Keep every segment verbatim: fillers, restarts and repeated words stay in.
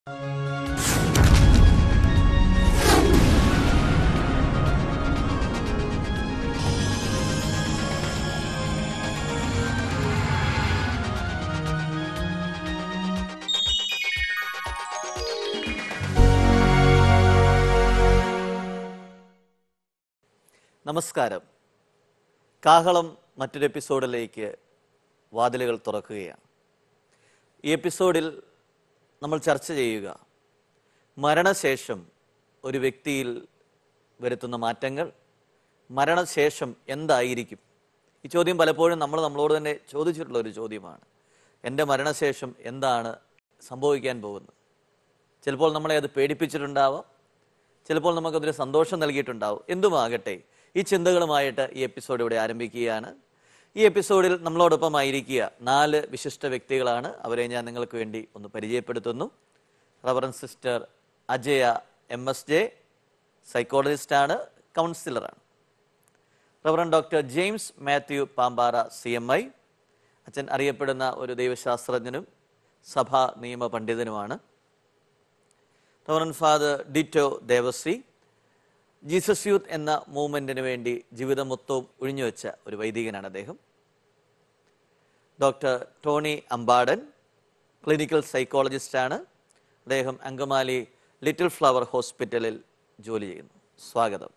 നമസ്കാരം. കാഹളം മറ്റൊരു എപ്പിസോഡിലേക്ക് വാതിലുകൾ തുറക്കുകയാണ്. ഈ എപ്പിസോഡിൽ നമ്മൾ ചർച്ച ചെയ്യുക മരണശേഷം ഒരു വ്യക്തിയിൽ വരുത്തുന്ന മാറ്റങ്ങൾ, മരണശേഷം എന്തായിരിക്കും. ഈ ചോദ്യം പലപ്പോഴും നമ്മൾ നമ്മളോട് തന്നെ ചോദിച്ചിട്ടുള്ള ഒരു ചോദ്യമാണ്. എൻ്റെ മരണശേഷം എന്താണ് സംഭവിക്കാൻ പോകുന്നത്? ചിലപ്പോൾ നമ്മളെ അത് പേടിപ്പിച്ചിട്ടുണ്ടാവാം, ചിലപ്പോൾ നമുക്കതൊരു സന്തോഷം നൽകിയിട്ടുണ്ടാവും. എന്തുമാകട്ടെ, ഈ ചിന്തകളുമായിട്ട് ഈ എപ്പിസോഡ് ഇവിടെ ആരംഭിക്കുകയാണ്. ഈ എപ്പിസോഡിൽ നമ്മളോടൊപ്പമായിരിക്കുക നാല് വിശിഷ്ട വ്യക്തികളാണ്. അവരെ ഞാൻ നിങ്ങൾക്ക് വേണ്ടി ഒന്ന് പരിചയപ്പെടുത്തുന്നു. Reverend sister Ajaya M S J, സൈക്കോളജിസ്റ്റാണ്, കൗൺസിലറാണ്. Reverend doctor James Mathew Pampara, C M I, അച്ഛൻ അറിയപ്പെടുന്ന ഒരു ദൈവശാസ്ത്രജ്ഞനും സഭാ നിയമ പണ്ഡിതനുമാണ്. Reverend father Ditto Devasree, Jesus youth എന്ന മൂവ്മെൻറ്റിന് വേണ്ടി ജീവിതം മൊത്തവും ഒഴിഞ്ഞുവെച്ച ഒരു വൈദികനാണ് അദ്ദേഹം. ഡോക്ടർ ടോണി അമ്പാടൻ, ക്ലിനിക്കൽ സൈക്കോളജിസ്റ്റാണ്. അദ്ദേഹം അങ്കമാലി ലിറ്റിൽ ഫ്ലവർ ഹോസ്പിറ്റലിൽ ജോലി ചെയ്യുന്നു. സ്വാഗതം.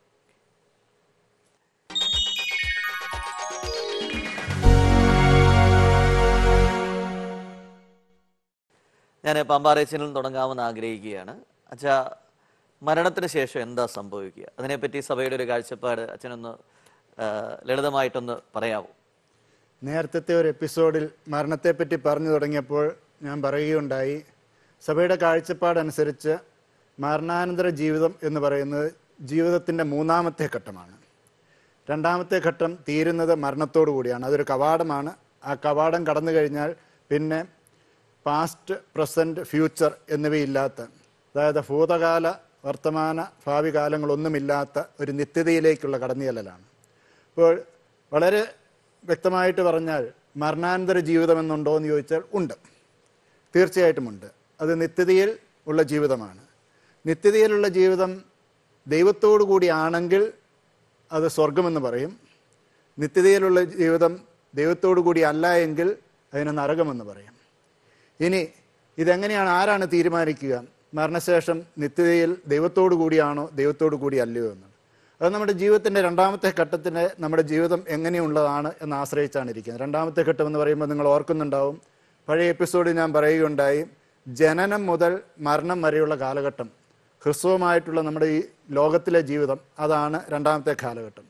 ഞാൻ പാമ്പാറേച്ചനിൽ തുടങ്ങാമെന്ന് ആഗ്രഹിക്കുകയാണ്. അച്ഛാ, മരണത്തിന് ശേഷം എന്താ സംഭവിക്കുക? അതിനെപ്പറ്റി സഭയുടെ ഒരു കാഴ്ചപ്പാട് അച്ഛനൊന്ന് ലളിതമായിട്ടൊന്ന് പറയാമോ? നേരത്തെ ഒരു എപ്പിസോഡിൽ മരണത്തെപ്പറ്റി പറഞ്ഞു തുടങ്ങിയപ്പോൾ ഞാൻ പറയുകയുണ്ടായി, സഭയുടെ കാഴ്ചപ്പാടനുസരിച്ച് മരണാനന്തര ജീവിതം എന്ന് പറയുന്നത് ജീവിതത്തിൻ്റെ മൂന്നാമത്തെ ഘട്ടമാണ്. രണ്ടാമത്തെ ഘട്ടം തീരുന്നത് മരണത്തോടു കൂടിയാണ്. അതൊരു കവാടമാണ്. ആ കവാടം കടന്നു കഴിഞ്ഞാൽ പിന്നെ പാസ്റ്റ്, പ്രസൻറ്റ്, ഫ്യൂച്ചർ എന്നിവയില്ലാത്ത, അതായത് ഭൂതകാല, വർത്തമാന, ഭാവി കാലങ്ങളൊന്നുമില്ലാത്ത ഒരു നിത്യതയിലേക്കുള്ള കടന്നുചെല്ലലാണ്. അപ്പോൾ വളരെ വ്യക്തമായിട്ട് പറഞ്ഞാൽ മരണാനന്തര ജീവിതമെന്നുണ്ടോ എന്ന് ചോദിച്ചാൽ ഉണ്ട്, തീർച്ചയായിട്ടുമുണ്ട്. അത് നിത്യതയിൽ ഉള്ള ജീവിതമാണ്. നിത്യതയിലുള്ള ജീവിതം ദൈവത്തോടു കൂടിയാണെങ്കിൽ അത് സ്വർഗമെന്ന് പറയും. നിത്യതയിലുള്ള ജീവിതം ദൈവത്തോടു കൂടി അല്ല എങ്കിൽ അതിന് നരകമെന്ന് പറയും. ഇനി ഇതെങ്ങനെയാണ്, ആരാണ് തീരുമാനിക്കുക മരണശേഷം നിത്യതയിൽ ദൈവത്തോടു കൂടിയാണോ ദൈവത്തോടു കൂടി അല്ലയോ എന്ന്? അത് നമ്മുടെ ജീവിതത്തിൻ്റെ രണ്ടാമത്തെ ഘട്ടത്തിന് നമ്മുടെ ജീവിതം എങ്ങനെയുള്ളതാണ് എന്ന് ആശ്രയിച്ചാണ് ഇരിക്കുന്നത്. രണ്ടാമത്തെ ഘട്ടം എന്ന് പറയുമ്പോൾ നിങ്ങൾ ഓർക്കുന്നുണ്ടാവും, പഴയ എപ്പിസോഡിൽ ഞാൻ പറയുകയുണ്ടായി, ജനനം മുതൽ മരണം വരെയുള്ള കാലഘട്ടം, ഹ്രസ്വമായിട്ടുള്ള നമ്മുടെ ഈ ലോകത്തിലെ ജീവിതം, അതാണ് രണ്ടാമത്തെ കാലഘട്ടം.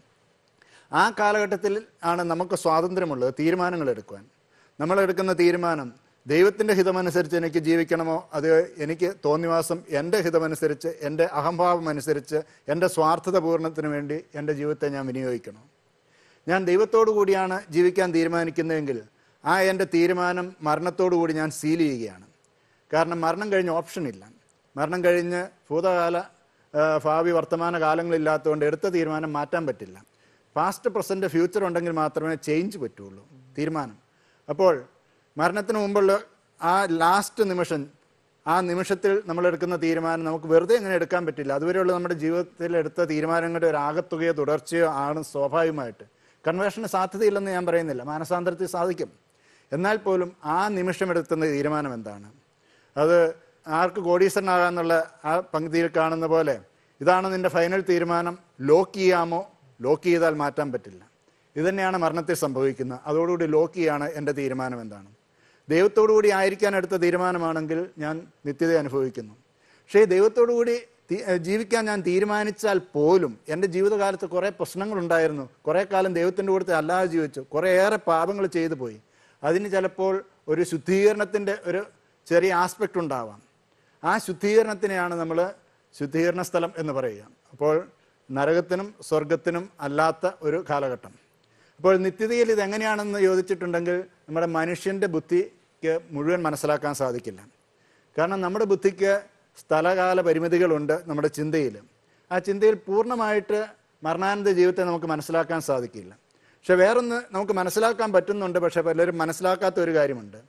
ആ കാലഘട്ടത്തിൽ ആണ് നമുക്ക് സ്വാതന്ത്ര്യമുള്ളത് തീരുമാനങ്ങൾ എടുക്കുവാൻ. നമ്മളെടുക്കുന്ന തീരുമാനം ദൈവത്തിൻ്റെ ഹിതമനുസരിച്ച് എനിക്ക് ജീവിക്കണമോ, അത് എനിക്ക് തോന്നിവാസം എൻ്റെ ഹിതമനുസരിച്ച്, എൻ്റെ അഹംഭാവം അനുസരിച്ച്, എൻ്റെ സ്വാർത്ഥത പൂർണ്ണത്തിന് വേണ്ടി എൻ്റെ ജീവിതത്തെ ഞാൻ വിനിയോഗിക്കണോ? ഞാൻ ദൈവത്തോടു കൂടിയാണ് ജീവിക്കാൻ തീരുമാനിക്കുന്നതെങ്കിൽ ആ എൻ്റെ തീരുമാനം മരണത്തോടു കൂടി ഞാൻ സീൽ ചെയ്യുകയാണ്. കാരണം മരണം കഴിഞ്ഞ് ഓപ്ഷനില്ല. മരണം കഴിഞ്ഞ് ഭൂതകാല, ഭാവി, വർത്തമാന കാലങ്ങളില്ലാത്തതുകൊണ്ട് എടുത്ത തീരുമാനം മാറ്റാൻ പറ്റില്ല. പാസ്റ്റ്, പ്രസൻറ്റ്, ഫ്യൂച്ചർ ഉണ്ടെങ്കിൽ മാത്രമേ ചേഞ്ച് പറ്റുള്ളൂ തീരുമാനം. അപ്പോൾ മരണത്തിന് മുമ്പുള്ള ആ ലാസ്റ്റ് നിമിഷം, ആ നിമിഷത്തിൽ നമ്മളെടുക്കുന്ന തീരുമാനം നമുക്ക് വെറുതെ എങ്ങനെ എടുക്കാൻ പറ്റില്ല. അതുവരെയുള്ള നമ്മുടെ ജീവിതത്തിൽ എടുത്ത തീരുമാനങ്ങളുടെ ഒരു ആകത്തുകയോ തുടർച്ചയോ ആണ് സ്വാഭാവികമായിട്ട്. കൺവേർഷന് സാധ്യതയില്ലെന്ന് ഞാൻ പറയുന്നില്ല, മാനസാന്തരത്തിൽ സാധിക്കും. എന്നാൽ പോലും ആ നിമിഷം എടുക്കുന്ന തീരുമാനം എന്താണ്? അത് ആർക്ക് കോടീശ്വരനാകാന്നുള്ള ആ പങ്ക്തിയിൽ കാണുന്ന പോലെ, ഇതാണ് നിൻ്റെ ഫൈനൽ തീരുമാനം, ലോക്ക് ചെയ്യാമോ? ലോക്ക് ചെയ്താൽ മാറ്റാൻ പറ്റില്ല. ഇതുതന്നെയാണ് മരണത്തിൽ സംഭവിക്കുന്നത്. അതോടുകൂടി ലോക്ക് ചെയ്യാണ് എൻ്റെ തീരുമാനം എന്താണ്. ദൈവത്തോടു കൂടി ആയിരിക്കാൻ എടുത്ത തീരുമാനമാണെങ്കിൽ ഞാൻ നിത്യത അനുഭവിക്കുന്നു. പക്ഷേ ദൈവത്തോടു കൂടി ജീവിക്കാൻ ഞാൻ തീരുമാനിച്ചാൽ പോലും എൻ്റെ ജീവിതകാലത്ത് കുറേ പ്രശ്നങ്ങളുണ്ടായിരുന്നു. കുറേ കാലം ദൈവത്തിൻ്റെ കൂടെ അല്ലാതെ ജീവിച്ചു, കുറേയേറെ പാപങ്ങൾ ചെയ്തു പോയി. അതിന് ചിലപ്പോൾ ഒരു ശുദ്ധീകരണത്തിൻ്റെ ഒരു ചെറിയ ആസ്പെക്റ്റ് ഉണ്ടാവാം. ആ ശുദ്ധീകരണത്തിനെയാണ് നമ്മൾ ശുദ്ധീകരണ സ്ഥലം എന്ന് പറയുക. അപ്പോൾ നരകത്തിനും സ്വർഗത്തിനും അല്ലാത്ത ഒരു കാലഘട്ടം. അപ്പോൾ നിത്യതയിൽ ഇതെങ്ങനെയാണെന്ന് ചോദിച്ചിട്ടുണ്ടെങ്കിൽ നമ്മുടെ മനുഷ്യൻ്റെ ബുദ്ധിക്ക് മുഴുവൻ മനസ്സിലാക്കാൻ സാധിക്കില്ല. കാരണം നമ്മുടെ ബുദ്ധിക്ക് സ്ഥലകാല പരിമിതികളുണ്ട് നമ്മുടെ ചിന്തയിൽ. ആ ചിന്തയിൽ പൂർണ്ണമായിട്ട് മരണാനന്തര ജീവിതത്തെ നമുക്ക് മനസ്സിലാക്കാൻ സാധിക്കില്ല. പക്ഷെ വേറൊന്ന് നമുക്ക് മനസ്സിലാക്കാൻ പറ്റുന്നുണ്ട്. പക്ഷെ പലരും മനസ്സിലാക്കാത്ത ഒരു കാര്യമുണ്ട്.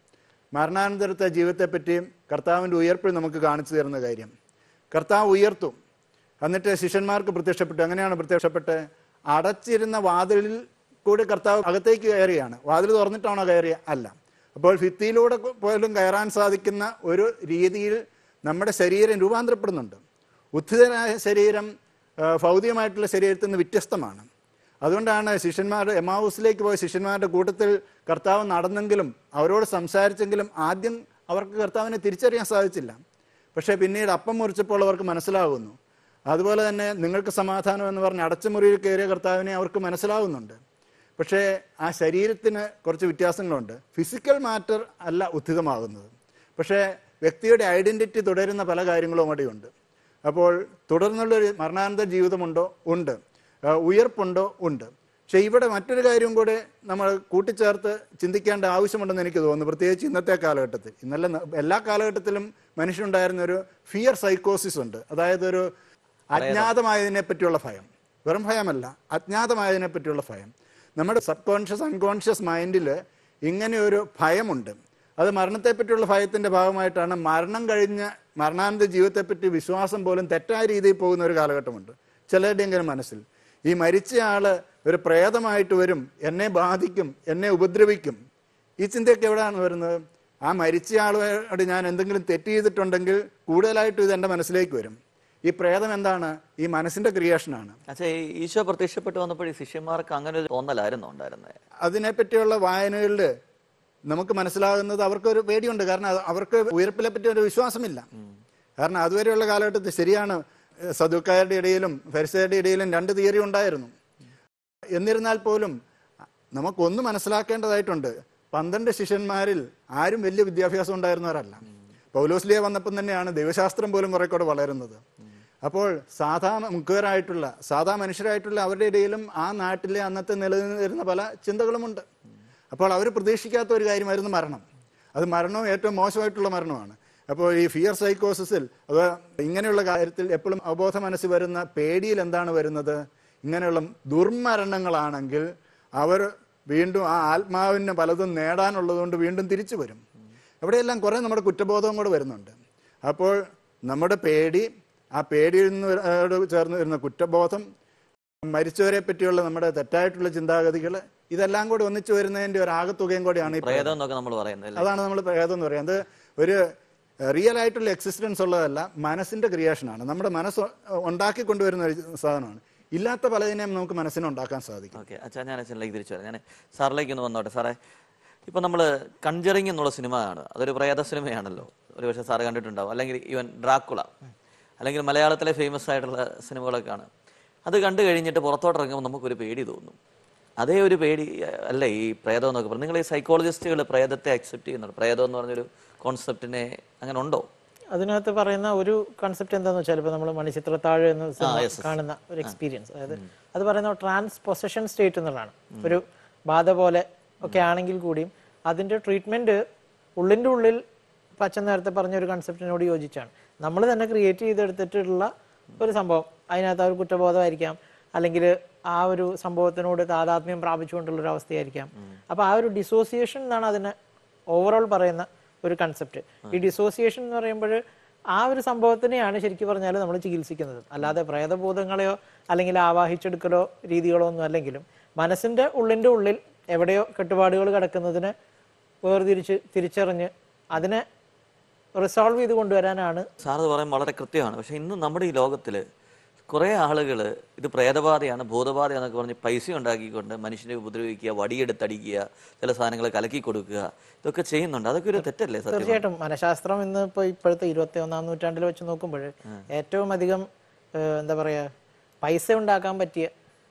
മരണാനന്തരത്തെ ജീവിതത്തെപ്പറ്റിയും കർത്താവിൻ്റെ ഉയർപ്പിൽ നമുക്ക് കാണിച്ചു തരുന്ന കാര്യം. കർത്താവ് ഉയർത്തു, എന്നിട്ട് ശിഷ്യന്മാർക്ക് പ്രത്യക്ഷപ്പെട്ടു. എങ്ങനെയാണ് പ്രത്യക്ഷപ്പെട്ട്? അടച്ചിരുന്ന വാതിലിൽ കൂടി കർത്താവ് അകത്തേക്ക് കയറിയാണ്. വാതിൽ തുറന്നിട്ടാണോ കയറിയ? അല്ല. അപ്പോൾ ഭിത്തിയിലൂടെ പോലും കയറാൻ സാധിക്കുന്ന ഒരു രീതിയിൽ നമ്മുടെ ശരീരം രൂപാന്തരപ്പെടുന്നുണ്ട്. ഉത്ഥിതനായ ശരീരം ഭൗതികമായിട്ടുള്ള ശരീരത്തിൽ നിന്ന് വ്യത്യസ്തമാണ്. അതുകൊണ്ടാണ് ശിഷ്യന്മാരുടെ എമാവൂസിലേക്ക് പോയ ശിഷ്യന്മാരുടെ കൂട്ടത്തിൽ കർത്താവ് നടന്നെങ്കിലും അവരോട് സംസാരിച്ചെങ്കിലും ആദ്യം അവർക്ക് കർത്താവിനെ തിരിച്ചറിയാൻ സാധിച്ചില്ല. പക്ഷേ പിന്നീട് അപ്പം മുറിച്ചപ്പോൾ അവർക്ക് മനസ്സിലാകുന്നു. അതുപോലെ തന്നെ നിങ്ങൾക്ക് സമാധാനം എന്ന് പറഞ്ഞ് അടച്ചുമുറിയിൽ കയറിയ കർത്താവിനെ അവർക്ക് മനസ്സിലാവുന്നുണ്ട്. പക്ഷേ ആ ശരീരത്തിന് കുറച്ച് വ്യത്യാസങ്ങളുണ്ട്. ഫിസിക്കൽ മാറ്റർ അല്ല ഉത്ഥിതമാകുന്നത്, പക്ഷേ വ്യക്തിയുടെ ഐഡൻറ്റിറ്റി തുടരുന്ന പല കാര്യങ്ങളും അവിടെയുണ്ട്. അപ്പോൾ തുടർന്നുള്ളൊരു മരണാനന്തര ജീവിതമുണ്ടോ? ഉണ്ട്. ഉയർപ്പുണ്ടോ? ഉണ്ട്. പക്ഷേ ഇവിടെ മറ്റൊരു കാര്യം കൂടെ നമ്മൾ കൂട്ടിച്ചേർത്ത് ചിന്തിക്കേണ്ട ആവശ്യമുണ്ടെന്ന് എനിക്ക് തോന്നുന്നു, പ്രത്യേകിച്ച് ഇന്നത്തെ കാലഘട്ടത്തിൽ. ഇന്നലെ എല്ലാ കാലഘട്ടത്തിലും മനുഷ്യനുണ്ടായിരുന്ന ഒരു ഫിയർ സൈക്കോസിസ് ഉണ്ട്. അതായത് ഒരു അജ്ഞാതമായതിനെ പറ്റിയുള്ള ഭയം. വെറും ഭയമല്ല, അജ്ഞാതമായതിനെ പറ്റിയുള്ള ഭയം. നമ്മുടെ സബ് കോൺഷ്യസ് അൺകോൺഷ്യസ് മൈൻഡിൽ ഇങ്ങനെ ഒരു ഭയമുണ്ട്. അത് മരണത്തെപ്പറ്റിയുള്ള ഭയത്തിൻ്റെ ഭാഗമായിട്ടാണ് മരണം കഴിഞ്ഞ് മരണാനന്തര ജീവിതത്തെപ്പറ്റി വിശ്വാസം പോലും തെറ്റായ രീതിയിൽ പോകുന്ന ഒരു കാലഘട്ടമുണ്ട് ചിലരുടെയെങ്കിലും മനസ്സിൽ. ഈ മരിച്ചയാൾ ഒരു പ്രേതമായിട്ട് വരും, എന്നെ ബാധിക്കും, എന്നെ ഉപദ്രവിക്കും. ഈ ചിന്തയൊക്കെ എവിടെയാണ് വരുന്നത്? ആ മരിച്ചയാളോട് ഞാൻ എന്തെങ്കിലും തെറ്റ് ചെയ്തിട്ടുണ്ടെങ്കിൽ കൂടുതലായിട്ടും ഇത് എൻ്റെ മനസ്സിലേക്ക് വരും. ഈ പ്രേതം എന്താണ്? ഈ മനസ്സിന്റെ ക്രിയേഷനാണ്. അച്ഛാ, ഈശോ പ്രത്യക്ഷപ്പെട്ടു വന്നപ്പോൾ ഈ ശിഷ്യന്മാർക്ക് അങ്ങനെ ഒരു തോന്നലായിരുന്നു ഉണ്ടായിരുന്നത്. അതിനെപ്പറ്റിയുള്ള വായനകളിൽ നമുക്ക് മനസ്സിലാകുന്നത് അവർക്കൊരു പേടിയുണ്ട്. കാരണം അവർക്ക് ഉയർപ്പിനെ പറ്റി ഒരു വിശ്വാസമില്ല. കാരണം അതുവരെയുള്ള കാലഘട്ടത്തിൽ ശരിയാണ്, സദൂക്കാരുടെ ഇടയിലും ഫരിസേരുടെ ഇടയിലും രണ്ട് തിയറി ഉണ്ടായിരുന്നു. എന്നിരുന്നാൽ പോലും നമുക്കൊന്ന് മനസ്സിലാക്കേണ്ടതായിട്ടുണ്ട്. പന്ത്രണ്ട് ശിഷ്യന്മാരിൽ ആരും വലിയ വിദ്യാഭ്യാസം ഉണ്ടായിരുന്നവരല്ല. പൗലോസ്ലിയ വന്നപ്പം തന്നെയാണ് ദൈവശാസ്ത്രം പോലും കുറെ കൂടെ വളരുന്നത്. അപ്പോൾ സാധാരണ മുഖ്യരായിട്ടുള്ള സാധാ മനുഷ്യരായിട്ടുള്ള അവരുടെ ഇടയിലും ആ നാട്ടിലെ അന്നത്തെ നിലനിന്നിരുന്ന പല ചിന്തകളുമുണ്ട്. അപ്പോൾ അവർ പ്രതീക്ഷിക്കാത്ത ഒരു കാര്യമായിരുന്നു മരണം. അത് മരണവും ഏറ്റവും മോശമായിട്ടുള്ള മരണമാണ്. അപ്പോൾ ഈ ഫിയർ സൈക്കോസിസിൽ അത് ഇങ്ങനെയുള്ള കാര്യത്തിൽ എപ്പോഴും അവബോധ മനസ്സിൽ വരുന്ന പേടിയിൽ എന്താണ് വരുന്നത്? ഇങ്ങനെയുള്ള ദുർമരണങ്ങളാണെങ്കിൽ അവർ വീണ്ടും ആ ആത്മാവിന് പലതും നേടാനുള്ളതുകൊണ്ട് വീണ്ടും തിരിച്ചു വരും. അവിടെയെല്ലാം കുറേ നമ്മുടെ കുറ്റബോധവും കൂടെ വരുന്നുണ്ട്. അപ്പോൾ നമ്മുടെ പേടി, ആ പേടിയിൽ നിന്ന് ചേർന്ന് വരുന്ന കുറ്റബോധം, മരിച്ചവരെ പറ്റിയുള്ള നമ്മുടെ തെറ്റായിട്ടുള്ള ചിന്താഗതികൾ, ഇതെല്ലാം കൂടി ഒന്നിച്ചു വരുന്നതിൻ്റെ ഒരു ആകത്തുകയും കൂടിയാണ് ഈ പ്രേതം എന്നൊക്കെ നമ്മൾ പറയുന്നത്. അതാണ് നമ്മൾ പ്രേതം എന്ന് പറയുന്നത്. ഒരു റിയൽ ആയിട്ടുള്ള എക്സിസ്റ്റൻസ് ഉള്ളതല്ല, മനസ്സിന്റെ ക്രിയേഷനാണ്. നമ്മുടെ മനസ്സ് ഉണ്ടാക്കി കൊണ്ടുവരുന്ന ഒരു സാധനമാണ്. ഇല്ലാത്ത പലതിനെയും നമുക്ക് മനസ്സിനെ ഉണ്ടാക്കാൻ സാധിക്കും. ഓക്കെ അച്ഛാ, ഞാൻ അച്ഛനിലേക്ക് തിരിച്ചു വരാം. ഞാൻ സാറിലേക്ക് ഒന്ന് വന്നോട്ടെ. സാറേ, ഇപ്പം നമ്മൾ കൺജറിങ് എന്നുള്ള സിനിമ ആണ്, അതൊരു പ്രേത സിനിമയാണല്ലോ, ഒരു പക്ഷേ സാറ് കണ്ടിട്ടുണ്ടാവും. അല്ലെങ്കിൽ ഈവൻ ഡ്രാക്കുള, അല്ലെങ്കിൽ മലയാളത്തിലെ ഫേമസ് ആയിട്ടുള്ള സിനിമകളൊക്കെ ആണ്. അത് കണ്ടു കഴിഞ്ഞിട്ട് പുറത്തോട്ടിറങ്ങുമ്പോൾ നമുക്കൊരു പേടി തോന്നും. അതേ ഒരു പേടി അല്ലേ ഈ പ്രേതം എന്നൊക്കെ പറഞ്ഞു? നിങ്ങൾ ഈ സൈക്കോളജിസ്റ്റുകൾ പ്രേതത്തെ അക്സെപ്റ്റ് ചെയ്യുന്നുണ്ട്? പ്രേതം എന്ന് പറഞ്ഞൊരു കോൺസെപ്റ്റിനെ അങ്ങനെ ഉണ്ടോ? അതിനകത്ത് പറയുന്ന ഒരു കൺസെപ്റ്റ് എന്താണെന്ന് വെച്ചാൽ, ഇപ്പോൾ നമ്മൾ മണിച്ചിത്രത്താഴ് എന്ന കാണുന്ന ഒരു എക്സ്പീരിയൻസ്, അതായത് അത് പറയുന്ന ട്രാൻസ് പൊസഷൻ സ്റ്റേറ്റ് എന്നുള്ളതാണ്. ഒരു ബാധ പോലെ ഒക്കെ ആണെങ്കിൽ കൂടിയും അതിൻ്റെ ട്രീറ്റ്മെൻറ്റ് ഉള്ളിൻ്റെ ഉള്ളിൽ പച്ച നേരത്തെ പറഞ്ഞ ഒരു കൺസെപ്റ്റിനോട് യോജിച്ചാണ്. നമ്മൾ തന്നെ ക്രിയേറ്റ് ചെയ്തെടുത്തിട്ടുള്ള ഒരു സംഭവം, അതിനകത്ത് ആ ഒരു കുറ്റബോധമായിരിക്കാം, അല്ലെങ്കിൽ ആ ഒരു സംഭവത്തിനോട് താതാത്മ്യം പ്രാപിച്ചുകൊണ്ടുള്ളൊരു അവസ്ഥയായിരിക്കാം. അപ്പോൾ ആ ഒരു ഡിസോസിയേഷൻ എന്നാണ് അതിനെ ഓവറോൾ പറയുന്ന ഒരു കൺസെപ്റ്റ്. ഈ ഡിസോസിയേഷൻ എന്ന് പറയുമ്പോൾ ആ ഒരു സംഭവത്തിനെയാണ് ശരിക്കും പറഞ്ഞാൽ നമ്മൾ ചികിത്സിക്കുന്നത്. അല്ലാതെ പ്രേതബോധങ്ങളെയോ അല്ലെങ്കിൽ ആവാഹിച്ചെടുക്കലോ രീതികളോ ഒന്നും അല്ലെങ്കിലും മനസ്സിൻ്റെ ഉള്ളിൻ്റെ ഉള്ളിൽ എവിടെയോ കെട്ടുപാടുകൾ കിടക്കുന്നതിനെ വേർതിരിച്ച് തിരിച്ചറിഞ്ഞ് അതിനെ റിസോൾവ് ചെയ്ത് കൊണ്ടുവരാനാണ്. സാറ് പറയാൻ വളരെ കൃത്യമാണ്. പക്ഷെ ഇന്ന് നമ്മുടെ ഈ ലോകത്തിൽ കുറേ ആളുകൾ ഇത് പ്രേതബാധയാണ്, ഭൂതബാധയാണെന്നൊക്കെ പറഞ്ഞ് പൈസ ഉണ്ടാക്കിക്കൊണ്ട് മനുഷ്യനെ ഉപദ്രവിക്കുക, വടിയെടുത്തടിക്കുക, ചില സാധനങ്ങൾ കലക്കി കൊടുക്കുക, ഇതൊക്കെ ചെയ്യുന്നുണ്ട്. അതൊക്കെ ഒരു തെറ്റല്ലേ? തീർച്ചയായിട്ടും. മനഃശാസ്ത്രം ഇന്ന് ഇപ്പോൾ ഇപ്പോഴത്തെ ഇരുപത്തി ഒന്നാം നൂറ്റാണ്ടിൽ വെച്ച് നോക്കുമ്പോൾ ഏറ്റവും അധികം എന്താ പറയുക പൈസ ഉണ്ടാക്കാൻ പറ്റിയ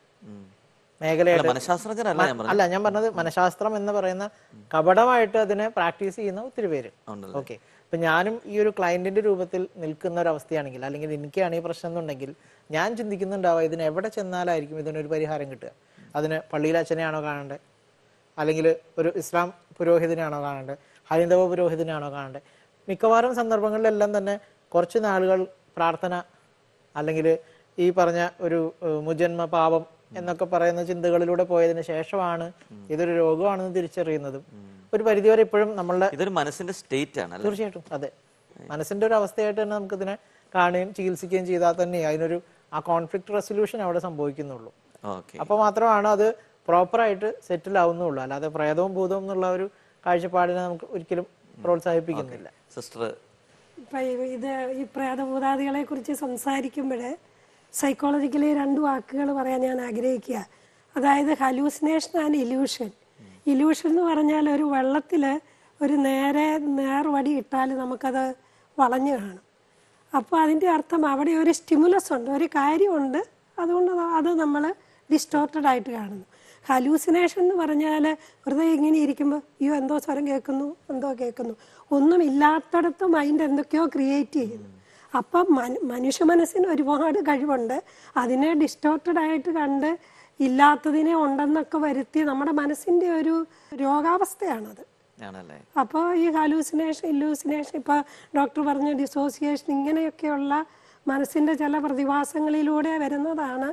മേഖലയായിട്ട് അല്ല ഞാൻ പറഞ്ഞത്, മനഃശാസ്ത്രം എന്ന് പറയുന്ന കപടമായിട്ട് അതിനെ പ്രാക്ടീസ് ചെയ്യുന്ന ഒത്തിരി പേര്. ഓക്കെ, ഇപ്പം ഞാനും ഈ ഒരു ക്ലയന്റിന്റെ രൂപത്തിൽ നിൽക്കുന്ന ഒരു അവസ്ഥയാണെങ്കിൽ, അല്ലെങ്കിൽ എനിക്കാണ് ഈ പ്രശ്നം എന്നുണ്ടെങ്കിൽ ഞാൻ ചിന്തിക്കുന്നുണ്ടാവുക ഇതിന് എവിടെ ചെന്നാലായിരിക്കും ഇതിനൊരു പരിഹാരം കിട്ടുക. അതിന് പള്ളിയിലെ അച്ഛനെയാണോ കാണേണ്ടത്, അല്ലെങ്കിൽ ഒരു ഇസ്ലാം പുരോഹിതനെയാണോ കാണേണ്ടത്, ഹൈന്ദവ പുരോഹിതനെയാണോ കാണേണ്ടത്? മിക്കവാറും സന്ദർഭങ്ങളിലെല്ലാം തന്നെ കുറച്ച് നാളുകൾ പ്രാർത്ഥന, അല്ലെങ്കിൽ ഈ പറഞ്ഞ ഒരു മുജന്മ പാപം എന്നൊക്കെ പറയുന്ന ചിന്തകളിലൂടെ പോയതിന് ശേഷമാണ് ഇതൊരു രോഗമാണെന്ന് തിരിച്ചറിയുന്നതും ഒരു പരിധിവരെ ഇപ്പോഴും നമ്മളുടെ ഇതൊരു മനസ്സിന്റെ സ്റ്റേറ്റ് ആണ്. തീർച്ചയായിട്ടും അതെ, മനസ്സിന്റെ ഒരു അവസ്ഥയായിട്ട് തന്നെ നമുക്ക് ഇതിനെ കാണുകയും ചികിത്സിക്കുകയും ചെയ്താൽ തന്നെ അതിനൊരു ആ കോൺഫ്ലിക്ട് റെസൊല്യൂഷൻ അവിടെ സംഭവിക്കുന്നുള്ളൂ. അപ്പൊ മാത്രമാണ് അത് പ്രോപ്പറായിട്ട് സെറ്റിൽ ആവുന്നുള്ളൂ. അല്ലാതെ പ്രേതവും ഭൂതവും എന്നുള്ള ഒരു കാഴ്ചപ്പാടിനെ നമുക്ക് ഒരിക്കലും പ്രോത്സാഹിപ്പിക്കുന്നില്ല. സിസ്റ്റർ, ഇപ്പൊ ഇത് ഈ പ്രേതഭൂതാദികളെ കുറിച്ച് സംസാരിക്കുമ്പോൾ സൈക്കോളജിക്കലി രണ്ട് വാക്കുകൾ പറയാൻ ഞാൻ ആഗ്രഹിക്കുക. അതായത് ഹലൂസിനേഷൻ ആൻഡ് ഇല്യൂഷൻ. ഇല്യൂഷൻ എന്ന് പറഞ്ഞാൽ ഒരു വെള്ളത്തിൽ ഒരു നേരെ നേർവടി ഇട്ടാൽ നമുക്കത് വളഞ്ഞു കാണും. അപ്പോൾ അതിൻ്റെ അർത്ഥം അവിടെ ഒരു സ്റ്റിമുലസ് ഉണ്ട്, ഒരു കാര്യമുണ്ട്, അതുകൊണ്ട് അത് നമ്മൾ ഡിസ്റ്റോർട്ടഡ് ആയിട്ട് കാണുന്നു. ഹലൂസിനേഷൻ എന്ന് പറഞ്ഞാൽ വെറുതെ ഇങ്ങനെ ഇരിക്കുമ്പോൾ അയ്യോ എന്തോ സ്വരം കേൾക്കുന്നു, എന്തോ കേൾക്കുന്നു, ഒന്നും ഇല്ലാത്തടത്ത് മൈൻഡ് എന്തൊക്കെയോ ക്രിയേറ്റ് ചെയ്യുന്നു. അപ്പം മനു മനുഷ്യ മനസ്സിന് ഒരുപാട് കഴിവുണ്ട്. അതിനെ ഡിസ്റ്റോർട്ടഡ് ആയിട്ട് കണ്ട് ഇല്ലാത്തതിനെ ഉണ്ടെന്നൊക്കെ വരുത്തി നമ്മുടെ മനസ്സിൻ്റെ ഒരു രോഗാവസ്ഥയാണത്. അപ്പോൾ ഈ ഹലൂസിനേഷൻ, ഇല്ലൂസിനേഷൻ, ഇപ്പോൾ ഡോക്ടർ പറഞ്ഞ ഡിസോസിയേഷൻ, ഇങ്ങനെയൊക്കെയുള്ള മനസ്സിന്റെ ചില പ്രതിഭാസങ്ങളിലൂടെ വരുന്നതാണ്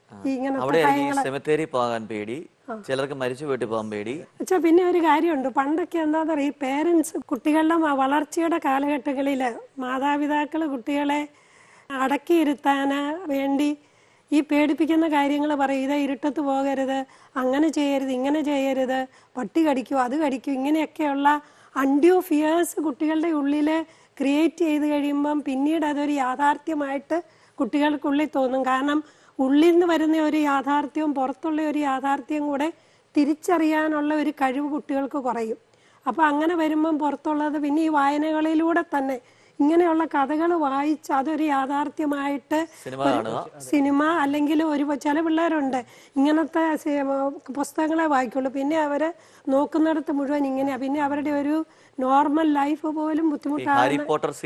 സെമിത്തേരി പോകാൻ പേടി, ചിലർക്ക് മരിച്ചു വീട്ടിൽ പോകാൻ പേടി. പക്ഷെ പിന്നെ ഒരു കാര്യമുണ്ട്, പണ്ടൊക്കെ എന്താ പറയുക, ഈ പേരൻസ് കുട്ടികളുടെ വളർച്ചയുടെ കാലഘട്ടങ്ങളിൽ മാതാപിതാക്കൾ കുട്ടികളെ അടക്കിയിരുത്താൻ വേണ്ടി ഈ പേടിപ്പിക്കുന്ന കാര്യങ്ങൾ പറയും. ഇതേ ഇരുട്ടത്ത് പോകരുത്, അങ്ങനെ ചെയ്യരുത്, ഇങ്ങനെ ചെയ്യരുത്, പട്ടി കടിക്കും, അത് കടിക്കും, ഇങ്ങനെയൊക്കെയുള്ള അൺഡ്യൂ ഫിയേഴ്സ് കുട്ടികളുടെ ഉള്ളിൽ ക്രിയേറ്റ് ചെയ്ത് കഴിയുമ്പം പിന്നീട് അതൊരു യാഥാർത്ഥ്യമായിട്ട് കുട്ടികൾക്കുള്ളിൽ തോന്നും. കാരണം ഉള്ളിൽ നിന്ന് വരുന്ന ഒരു യാഥാർത്ഥ്യവും പുറത്തുള്ള ഒരു യാഥാർത്ഥ്യം കൂടെ തിരിച്ചറിയാനുള്ള ഒരു കഴിവ് കുട്ടികൾക്ക് കുറയും. അപ്പോൾ അങ്ങനെ വരുമ്പം പുറത്തുള്ളത് പിന്നെ ഈ വായനകളിലൂടെ തന്നെ ഇങ്ങനെയുള്ള കഥകൾ വായിച്ച് അതൊരു യാഥാർത്ഥ്യമായിട്ട് സിനിമ അല്ലെങ്കിൽ ഒരു ചില പിള്ളേരുണ്ട് ഇങ്ങനത്തെ പുസ്തകങ്ങളെ വായിക്കുള്ളൂ, പിന്നെ അവര് നോക്കുന്നിടത്ത് മുഴുവൻ ഇങ്ങനെയാ, പിന്നെ അവരുടെ ഒരു നോർമൽ ലൈഫ് പോലും ബുദ്ധിമുട്ടാണ്.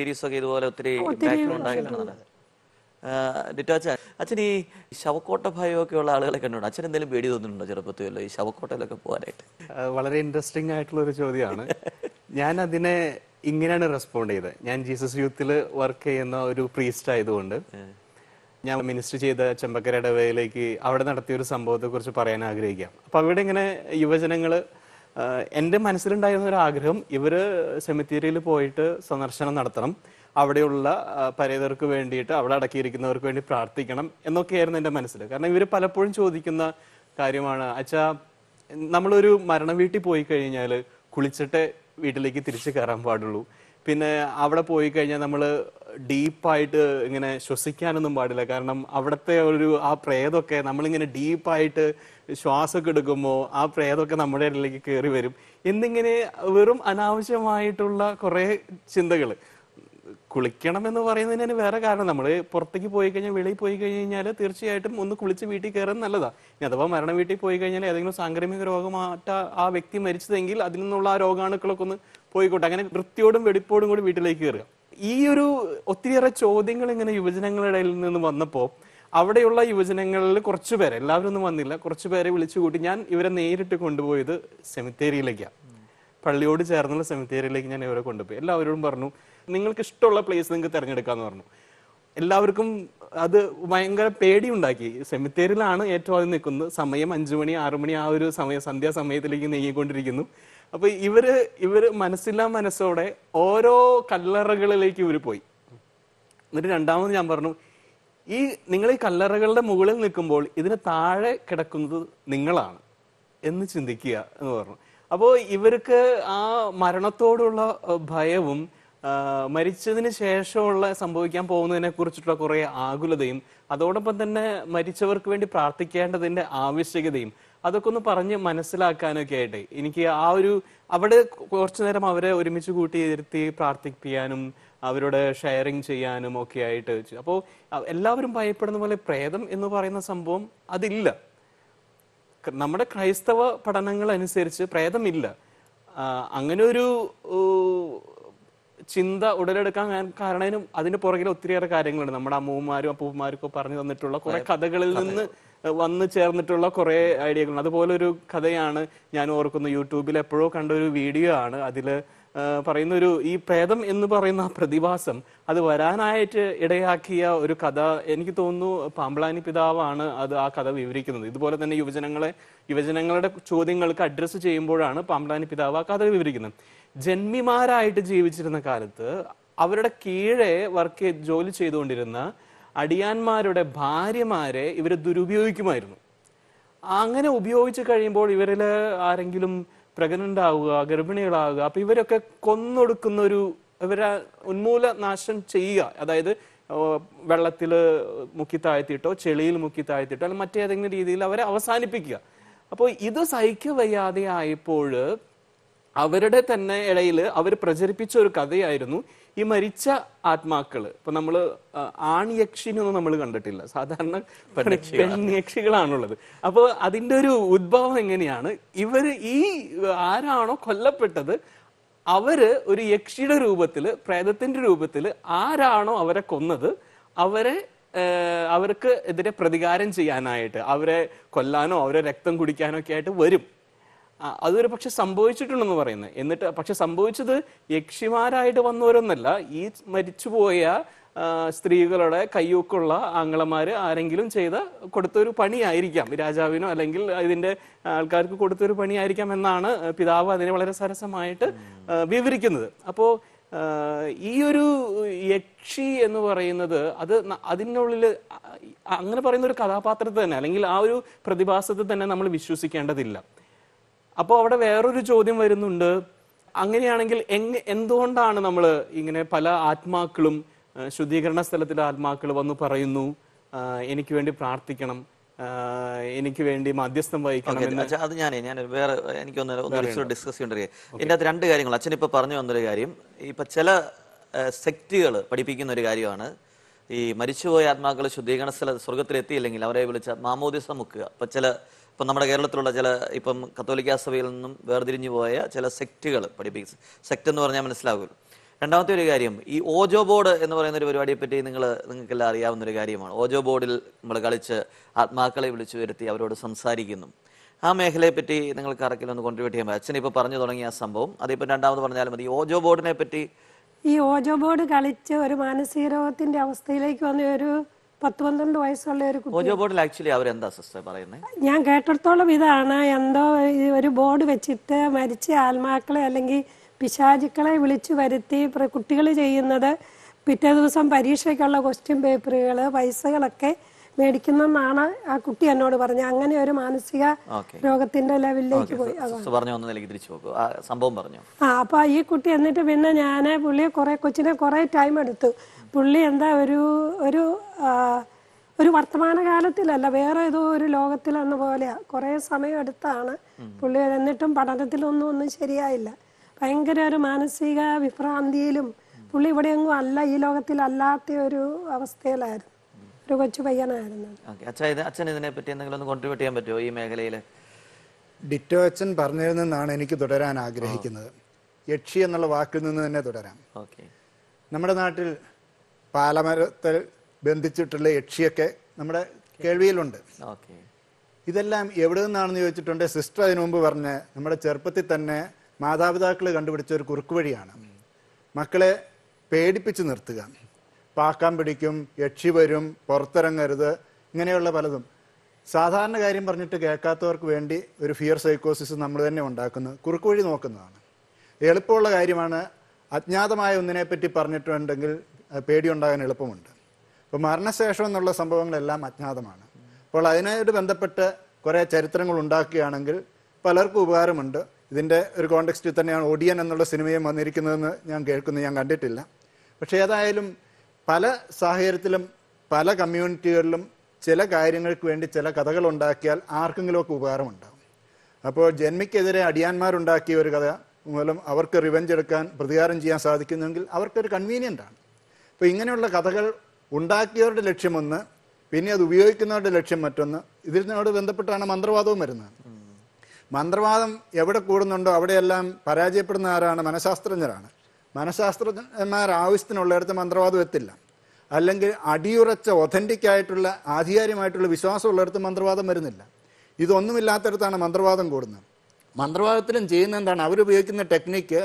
അച്ഛൻ ഈ ശവക്കോട്ട ഭയമൊക്കെ ഉള്ള ആളുകളെ കണ്ടുണ്ട്. അച്ഛൻ എന്തെങ്കിലും പേടി തോന്നുന്നുണ്ടോ ചെറുപ്പത്തിലോ ഈ ശവക്കോട്ടയിലൊക്കെ പോകാനായിട്ട്? വളരെ ഇൻട്രസ്റ്റിംഗ് ആയിട്ടുള്ള ഒരു ചോദ്യമാണ്. ഞാൻ അതിനെ ഇങ്ങനെയാണ് റെസ്പോണ്ട് ചെയ്തത്. ഞാൻ ജീസസ് യൂത്തിൽ വർക്ക് ചെയ്യുന്ന ഒരു പ്രീസ്റ്റ് ആയതുകൊണ്ട് ഞാൻ മിനിസ്റ്റർ ചെയ്ത ചെമ്പക്കര ഇടവകയിലേക്ക് അവിടെ നടത്തിയ ഒരു സംഭവത്തെ കുറിച്ച് പറയാൻ ആഗ്രഹിക്കാം. അപ്പൊ അവിടെ ഇങ്ങനെ യുവജനങ്ങള്, എൻ്റെ മനസ്സിലുണ്ടായിരുന്ന ഒരു ആഗ്രഹം, ഇവര് സെമിത്തേരിയിൽ പോയിട്ട് സന്ദർശനം നടത്തണം, അവിടെയുള്ള പരേതർക്ക് വേണ്ടിയിട്ട് അവിടെ അടക്കിയിരിക്കുന്നവർക്ക് വേണ്ടി പ്രാർത്ഥിക്കണം എന്നൊക്കെയായിരുന്നു എൻ്റെ മനസ്സിൽ. കാരണം ഇവർ പലപ്പോഴും ചോദിക്കുന്ന കാര്യമാണ്, അച്ഛാ നമ്മളൊരു മരണ വീട്ടിൽ പോയി കഴിഞ്ഞാൽ കുളിച്ചിട്ടേ വീട്ടിലേക്ക് തിരിച്ചു കയറാൻ പാടുള്ളൂ, പിന്നെ അവിടെ പോയി കഴിഞ്ഞാൽ നമ്മൾ ഡീപ്പായിട്ട് ഇങ്ങനെ ശ്വസിക്കാനൊന്നും പാടില്ല, കാരണം അവിടുത്തെ ഒരു ആ പ്രേതമൊക്കെ നമ്മളിങ്ങനെ ഡീപ്പായിട്ട് ശ്വാസമൊക്കെ എടുക്കുമ്പോൾ ആ പ്രേതമൊക്കെ നമ്മുടെ ഇടയിലേക്ക് കയറി വരും എന്നിങ്ങനെ വെറും അനാവശ്യമായിട്ടുള്ള കുറേ ചിന്തകൾ. കുളിക്കണം എന്ന് പറയുന്നതിന് വേറെ കാരണം, നമ്മൾ പുറത്തേക്ക് പോയി കഴിഞ്ഞാൽ വെളിയിൽ പോയി കഴിഞ്ഞാൽ തീർച്ചയായിട്ടും ഒന്ന് കുളിച്ച് വീട്ടിൽ കയറാൻ നല്ലതാണ്. ഇനി അഥവാ മരണ വീട്ടിൽ പോയി കഴിഞ്ഞാൽ ഏതെങ്കിലും സാംക്രമിക രോഗമാറ്റ ആ വ്യക്തി മരിച്ചതെങ്കിൽ അതിൽ നിന്നുള്ള ആ രോഗാണുക്കളൊക്കെ ഒന്ന് പോയിക്കോട്ടെ, അങ്ങനെ വൃത്തിയോടും വെടിപ്പോടും കൂടി വീട്ടിലേക്ക് കയറുക. ഈ ഒരു ഒത്തിരിയേറെ ചോദ്യങ്ങൾ ഇങ്ങനെ യുവജനങ്ങളുടെ ഇടയിൽ നിന്ന് വന്നപ്പോൾ അവിടെയുള്ള യുവജനങ്ങളിൽ കുറച്ചു പേരെ, എല്ലാവരും ഒന്നും വന്നില്ല, കുറച്ചു പേരെ വിളിച്ചു കൂട്ടി ഞാൻ ഇവരെ നേരിട്ട് കൊണ്ടുപോയത് സെമിത്തേരിയിലേക്കാണ്. പള്ളിയോട് ചേർന്നുള്ള സെമിത്തേരിയിലേക്ക് ഞാൻ ഇവരെ കൊണ്ടുപോയി. എല്ലാവരോടും പറഞ്ഞു നിങ്ങൾക്ക് ഇഷ്ടമുള്ള പ്ലേസ് നിങ്ങൾക്ക് തിരഞ്ഞെടുക്കാന്ന് പറഞ്ഞു. എല്ലാവർക്കും അത് ഭയങ്കര പേടിയുണ്ടാക്കി. സെമിത്തേരിയിലാണ് ഏറ്റവും ആദ്യം നിൽക്കുന്നത്. സമയം അഞ്ചു മണി ആറു മണി ആ ഒരു സമയം സന്ധ്യാസമയത്തിലേക്ക് നീങ്ങിക്കൊണ്ടിരിക്കുന്നു. അപ്പൊ ഇവര് ഇവര് മനസ്സില്ലാ മനസ്സോടെ ഓരോ കല്ലറകളിലേക്ക് ഇവർ പോയി. എന്നിട്ട് രണ്ടാമത് ഞാൻ പറഞ്ഞു, ഈ നിങ്ങൾ ഈ കല്ലറകളുടെ മുകളിൽ നിൽക്കുമ്പോൾ ഇതിന് താഴെ കിടക്കുന്നത് നിങ്ങളാണ് എന്ന് ചിന്തിക്കുക എന്ന് പറഞ്ഞു. അപ്പോൾ ഇവർക്ക് ആ മരണത്തോടുള്ള ഭയവും മരിച്ചതിന് ശേഷമുള്ള സംഭവിക്കാൻ പോകുന്നതിനെ കുറിച്ചിട്ടുള്ള കുറെ ആകുലതയും അതോടൊപ്പം തന്നെ മരിച്ചവർക്ക് വേണ്ടി പ്രാർത്ഥിക്കേണ്ടതിന്റെ ആവശ്യകതയും അതൊക്കെ ഒന്ന് പറഞ്ഞ് മനസ്സിലാക്കാനൊക്കെ ആയിട്ട് എനിക്ക് ആ ഒരു അവിടെ കുറച്ചു നേരം അവരെ ഒരുമിച്ച് കൂട്ടി ഇരുത്തി പ്രാർത്ഥിപ്പിക്കാനും അവരോട് ഷെയറിങ് ചെയ്യാനും ഒക്കെ ആയിട്ട് വെച്ചു. അപ്പോൾ എല്ലാവരും ഭയപ്പെടുന്ന പോലെ പ്രേതം എന്ന് പറയുന്ന സംഭവം അതില്ല. നമ്മുടെ ക്രൈസ്തവ പഠനങ്ങൾ അനുസരിച്ച് പ്രേതമില്ല. അങ്ങനെ ഒരു ചിന്ത ഉടലെടുക്കാൻ കാരണം അതിന് പുറകിൽ ഒത്തിരിയേറെ കാര്യങ്ങളുണ്ട്. നമ്മുടെ അമ്മൂമാരും അപ്പൂപ്പന്മാരും ഒക്കെ പറഞ്ഞു തന്നിട്ടുള്ള കുറെ കഥകളിൽ നിന്ന് വന്നു ചേർന്നിട്ടുള്ള കുറെ ഐഡിയകളുണ്ട്. അതുപോലെ ഒരു കഥയാണ് ഞാൻ ഓർക്കുന്നു, യൂട്യൂബിൽ എപ്പോഴോ കണ്ട ഒരു വീഡിയോ ആണ്. അതില് പറയുന്ന ഒരു ഈ പ്രേതം എന്ന് പറയുന്ന ആ പ്രതിഭാസം അത് വരാനായിട്ട് ഇടയാക്കിയ ഒരു കഥ എനിക്ക് തോന്നുന്നു പാമ്പ്ളാനി പിതാവാണ് അത് ആ കഥ വിവരിക്കുന്നത്. ഇതുപോലെ തന്നെ യുവജനങ്ങളെ യുവജനങ്ങളുടെ ചോദ്യങ്ങൾക്ക് അഡ്രസ്സ് ചെയ്യുമ്പോഴാണ് പാമ്പ്ളാനി പിതാവ് ആ കഥ വിവരിക്കുന്നത്. ജന്മിമാരായിട്ട് ജീവിച്ചിരുന്ന കാലത്ത് അവരുടെ കീഴെ വർക്ക് ജോലി ചെയ്തുകൊണ്ടിരുന്ന അടിയാന്മാരുടെ ഭാര്യമാരെ ഇവർ ദുരുപയോഗിക്കുമായിരുന്നു. അങ്ങനെ ഉപയോഗിച്ച് കഴിയുമ്പോൾ ഇവരിൽ ആരെങ്കിലും പ്രഗ്നന്റ് ആവുക, ഗർഭിണികളാവുക, അപ്പൊ ഇവരൊക്കെ കൊന്നൊടുക്കുന്ന ഒരു ഇവരെ ഉന്മൂല നാശം ചെയ്യുക, അതായത് വെള്ളത്തിൽ മുക്കി താഴ്ത്തിയിട്ടോ ചെളിയിൽ മുക്കി താഴ്ത്തിയിട്ടോ അല്ലെങ്കിൽ മറ്റേതെങ്കിലും രീതിയിൽ അവരെ അവസാനിപ്പിക്കുക. അപ്പോൾ ഇത് സഹിക്ക വയ്യാതെ ആയപ്പോൾ അവരുടെ തന്നെ ഇടയിൽ അവർ പ്രചരിപ്പിച്ച ഒരു കഥയായിരുന്നു ഈ മരിച്ച ആത്മാക്കള്. ഇപ്പൊ നമ്മള് ആൺയക്ഷിനൊന്നും നമ്മൾ കണ്ടിട്ടില്ല, സാധാരണ പെൺയക്ഷികളാണുള്ളത്. അപ്പൊ അതിന്റെ ഒരു ഉദ്ഭവം എങ്ങനെയാണ്, ഇവര് ഈ ആരാണോ കൊല്ലപ്പെട്ടത് അവര് ഒരു യക്ഷിയുടെ രൂപത്തില്, പ്രേതത്തിന്റെ രൂപത്തില് ആരാണോ അവരെ കൊന്നത് അവരെ അവർക്ക് എതിരെ പ്രതികാരം ചെയ്യാനായിട്ട്, അവരെ കൊല്ലാനോ അവരെ രക്തം കുടിക്കാനോ ഒക്കെ ആയിട്ട് വരും. അതൊരു പക്ഷെ സംഭവിച്ചിട്ടുണ്ടെന്ന് പറയുന്നത്. എന്നിട്ട് പക്ഷെ സംഭവിച്ചത് യക്ഷിമാരായിട്ട് വന്നവരൊന്നല്ല, ഈ മരിച്ചുപോയ സ്ത്രീകളുടെ കയ്യൂക്കുള്ള ആങ്ങളമാര് ആരെങ്കിലും ചെയ്ത കൊടുത്തൊരു പണിയായിരിക്കാം, രാജാവിനോ അല്ലെങ്കിൽ ഇതിന്റെ ആൾക്കാർക്ക് കൊടുത്തൊരു പണിയായിരിക്കാം എന്നാണ് പിതാവ് അതിനെ വളരെ സരസമായിട്ട് വിവരിക്കുന്നത്. അപ്പോ ഈ ഒരു യക്ഷി എന്ന് പറയുന്നത് അത് അതിനുള്ളിൽ അങ്ങനെ പറയുന്ന ഒരു കഥാപാത്രത്തെ തന്നെ അല്ലെങ്കിൽ ആ ഒരു പ്രതിഭാസത്തെ തന്നെ നമ്മൾ വിശ്വസിക്കേണ്ടതില്ല. അപ്പോൾ അവിടെ വേറൊരു ചോദ്യം വരുന്നുണ്ട്, അങ്ങനെയാണെങ്കിൽ എങ് എന്തുകൊണ്ടാണ് നമ്മൾ ഇങ്ങനെ പല ആത്മാക്കളും ശുദ്ധീകരണ സ്ഥലത്തിലെ ആത്മാക്കൾ വന്ന് പറയുന്നു എനിക്ക് വേണ്ടി പ്രാർത്ഥിക്കണം, എനിക്ക് വേണ്ടി മധ്യസ്ഥം വഹിക്കണം? അത് ഞാൻ ഞാൻ വേറെ എനിക്കൊന്ന് ഡിസ്കസ് ചെയ്യേണ്ട ഇതിൻ്റെ അകത്ത് രണ്ട് കാര്യങ്ങൾ അച്ഛൻ ഇപ്പൊ പറഞ്ഞു വന്നൊരു കാര്യം. ഇപ്പൊ ചില സെക്റ്റുകൾ പഠിപ്പിക്കുന്ന ഒരു കാര്യമാണ് ഈ മരിച്ചുപോയ ആത്മാക്കൾ ശുദ്ധീകരണ സ്ഥല സ്വർഗത്തിലെത്തിയില്ലെങ്കിൽ അവരെ വിളിച്ച മാമോദിസ മുക്കുക. ഇപ്പൊ ചില ഇപ്പം നമ്മുടെ കേരളത്തിലുള്ള ചില ഇപ്പം കത്തോലിക്കാ സഭയിൽ നിന്നും വേർതിരിഞ്ഞു പോയ ചില സെക്റ്റുകൾ പഠിപ്പിക്കും. സെക്റ്റ് എന്ന് പറഞ്ഞാൽ മനസ്സിലാകുമല്ലോ. രണ്ടാമത്തെ ഒരു കാര്യം, ഈ ഓജോ ബോർഡ് എന്ന് പറയുന്ന ഒരു പരിപാടിയെ പറ്റി നിങ്ങൾ നിങ്ങൾക്കെല്ലാം അറിയാവുന്ന ഒരു കാര്യമാണ്. ഓജോ ബോർഡിൽ നമ്മൾ കളിച്ച് ആത്മാക്കളെ വിളിച്ചു വരുത്തി അവരോട് സംസാരിക്കുന്നു. ആ മേഖലയെ പറ്റി നിങ്ങൾക്ക് ആർക്കെങ്കിലും ഒന്ന് കോൺട്രിബ്യൂട്ട് ചെയ്യാൻ പറ്റും? അച്ഛൻ ഇപ്പോൾ പറഞ്ഞു തുടങ്ങിയ ആ സംഭവം അതിപ്പോൾ രണ്ടാമത് പറഞ്ഞാലും മതി. ഓജോ ബോർഡിനെ പറ്റി ഈ ഓജോ ബോർഡ് കളിച്ച് ഒരു മാനസിക രോഗത്തിന്റെ അവസ്ഥയിലേക്ക് വന്ന ഒരു പത്ത് പന്ത്രണ്ട് വയസ്സുള്ള ഒരു കുട്ടി. ഓജോ ബോർഡിൽ ആക്ച്വലി അവരെന്താ സിസ്റ്റർ പറയുന്നത്? ഞാൻ കേട്ടിടത്തോളം ഇതാണ്, എന്തോ ഒരു ബോർഡ് വെച്ചിട്ട് മരിച്ച ആത്മാക്കളെ അല്ലെങ്കിൽ പിശാചുക്കളെ വിളിച്ചു വരുത്തി കുട്ടികൾ ചെയ്യുന്നത് പിറ്റേ ദിവസം പരീക്ഷയ്ക്കുള്ള ക്വസ്റ്റ്യൻ പേപ്പറുകൾ പൈസകളൊക്കെ മേടിക്കുന്നെന്നാണ് ആ കുട്ടി എന്നോട് പറഞ്ഞത്. അങ്ങനെ ഒരു മാനസിക രോഗത്തിന്റെ ലെവലിലേക്ക് പോയി. സംഭവം പറഞ്ഞു. ആ അപ്പൊ ഈ കുട്ടി എന്നിട്ട് പിന്നെ ഞാൻ പുള്ളിയെ കുറെ കൊച്ചിനെ കുറെ ടൈം എടുത്തു. പുള്ളി എന്താ ഒരു ഒരു ഒരു വർത്തമാനകാലത്തിലല്ല വേറെ ഏതോ ഒരു ലോകത്തിലെന്ന പോലെയാ. കുറെ സമയം എടുത്താണ് പുള്ളി. എന്നിട്ടും പഠനത്തിലൊന്നും ഒന്നും ശരിയായില്ല. ഭയങ്കര ഒരു മാനസിക വിഭ്രാന്തിയിലും പുള്ളി ഇവിടെയെങ്ങും അല്ല, ഈ ലോകത്തിലല്ലാത്ത ഒരു അവസ്ഥയിലായിരുന്നു. ഒരു കൊച്ചു പയ്യനായിരുന്നു. അച്ഛൻ ഇതിനെ പറ്റി എന്തെങ്കിലും ഒന്ന് കോൺട്രിബ്യൂട്ട് ചെയ്യാൻ പറ്റുമോ ഈ മേഖലയിൽ? ഡിറ്റോ അച്ഛൻ പറഞ്ഞതിൽ നിന്നാണ് എനിക്ക് തുടരാൻ ആഗ്രഹിക്കുന്നത്. യക്ഷി എന്നുള്ള വാക്കിൽ നിന്ന് തന്നെ തുടരാം. നമ്മുടെ നാട്ടിൽ പാലമരത്തിൽ ബന്ധിച്ചിട്ടുള്ള യക്ഷിയൊക്കെ നമ്മുടെ കേൾവിയിലുണ്ട്. ഇതെല്ലാം എവിടെ നിന്നാണെന്ന് ചോദിച്ചിട്ടുണ്ട്. സിസ്റ്റർ അതിനു മുമ്പ് പറഞ്ഞ് നമ്മുടെ ചെറുപ്പത്തിൽ തന്നെ മാതാപിതാക്കൾ കണ്ടുപിടിച്ച ഒരു കുറുക്ക് വഴിയാണ്. മക്കളെ പേടിപ്പിച്ച് നിർത്തുക. പാക്കാൻ പിടിക്കും, യക്ഷി വരും, പുറത്തിറങ്ങരുത്, ഇങ്ങനെയുള്ള പലതും. സാധാരണ കാര്യം പറഞ്ഞിട്ട് കേൾക്കാത്തവർക്ക് വേണ്ടി ഒരു ഫിയർ സൈക്കോസിസ് നമ്മൾ തന്നെ ഉണ്ടാക്കുന്നത് കുറുക്ക് വഴി നോക്കുന്നതാണ്. എളുപ്പമുള്ള കാര്യമാണ്. അജ്ഞാതമായ ഒന്നിനെ പറ്റി പറഞ്ഞിട്ടുണ്ടെങ്കിൽ പേടിയുണ്ടാകാൻ എളുപ്പമുണ്ട്. ഇപ്പോൾ മരണശേഷം എന്നുള്ള സംഭവങ്ങളെല്ലാം അജ്ഞാതമാണ്. അപ്പോൾ അതിനായിട്ട് ബന്ധപ്പെട്ട് കുറേ ചരിത്രങ്ങൾ ഉണ്ടാക്കുകയാണെങ്കിൽ പലർക്കും ഉപകാരമുണ്ട്. ഇതിൻ്റെ ഒരു കോണ്ടെക്സ്റ്റിൽ തന്നെയാണ് ഒടിയൻ എന്നുള്ള സിനിമയും വന്നിരിക്കുന്നതെന്ന് ഞാൻ കേൾക്കുന്നു. ഞാൻ കണ്ടിട്ടില്ല. പക്ഷേ ഏതായാലും പല സാഹചര്യത്തിലും പല കമ്മ്യൂണിറ്റികളിലും ചില കാര്യങ്ങൾക്ക് വേണ്ടി ചില കഥകൾ ഉണ്ടാക്കിയാൽ ആർക്കെങ്കിലുമൊക്കെ ഉപകാരമുണ്ടാകും. അപ്പോൾ ജന്മിക്കെതിരെ അടിയാന്മാരുണ്ടാക്കിയ ഒരു കഥ മൂലം അവർക്ക് റിവെഞ്ച് എടുക്കാൻ, പ്രതികാരം ചെയ്യാൻ സാധിക്കുന്നെങ്കിൽ അവർക്കൊരു കൺവീനിയൻ്റ് ആണ്. അപ്പോൾ ഇങ്ങനെയുള്ള കഥകൾ ഉണ്ടാക്കിയവരുടെ ലക്ഷ്യമൊന്ന്, പിന്നെ അത് ഉപയോഗിക്കുന്നവരുടെ ലക്ഷ്യം മറ്റൊന്ന്. ഇതിനോട് ബന്ധപ്പെട്ടാണ് മന്ത്രവാദവും വരുന്നത്. മന്ത്രവാദം എവിടെ കൂടുന്നുണ്ടോ അവിടെയെല്ലാം പരാജയപ്പെടുന്ന ആരാണ്? മനഃശാസ്ത്രജ്ഞരാണ്. മനഃശാസ്ത്രജ്ഞന്മാർ ആവശ്യത്തിനുള്ളിടത്ത് മന്ത്രവാദം എത്തില്ല. അല്ലെങ്കിൽ അടിയുറച്ച ഒതൻറ്റിക് ആയിട്ടുള്ള ആധികാരികമായിട്ടുള്ള വിശ്വാസമുള്ളിടത്ത് മന്ത്രവാദം വരുന്നില്ല. ഇതൊന്നുമില്ലാത്തടത്താണ് മന്ത്രവാദം കൂടുന്നത്. മന്ത്രവാദത്തിലും ചെയ്യുന്ന എന്താണ്? അവരുപയോഗിക്കുന്ന ടെക്നിക്ക്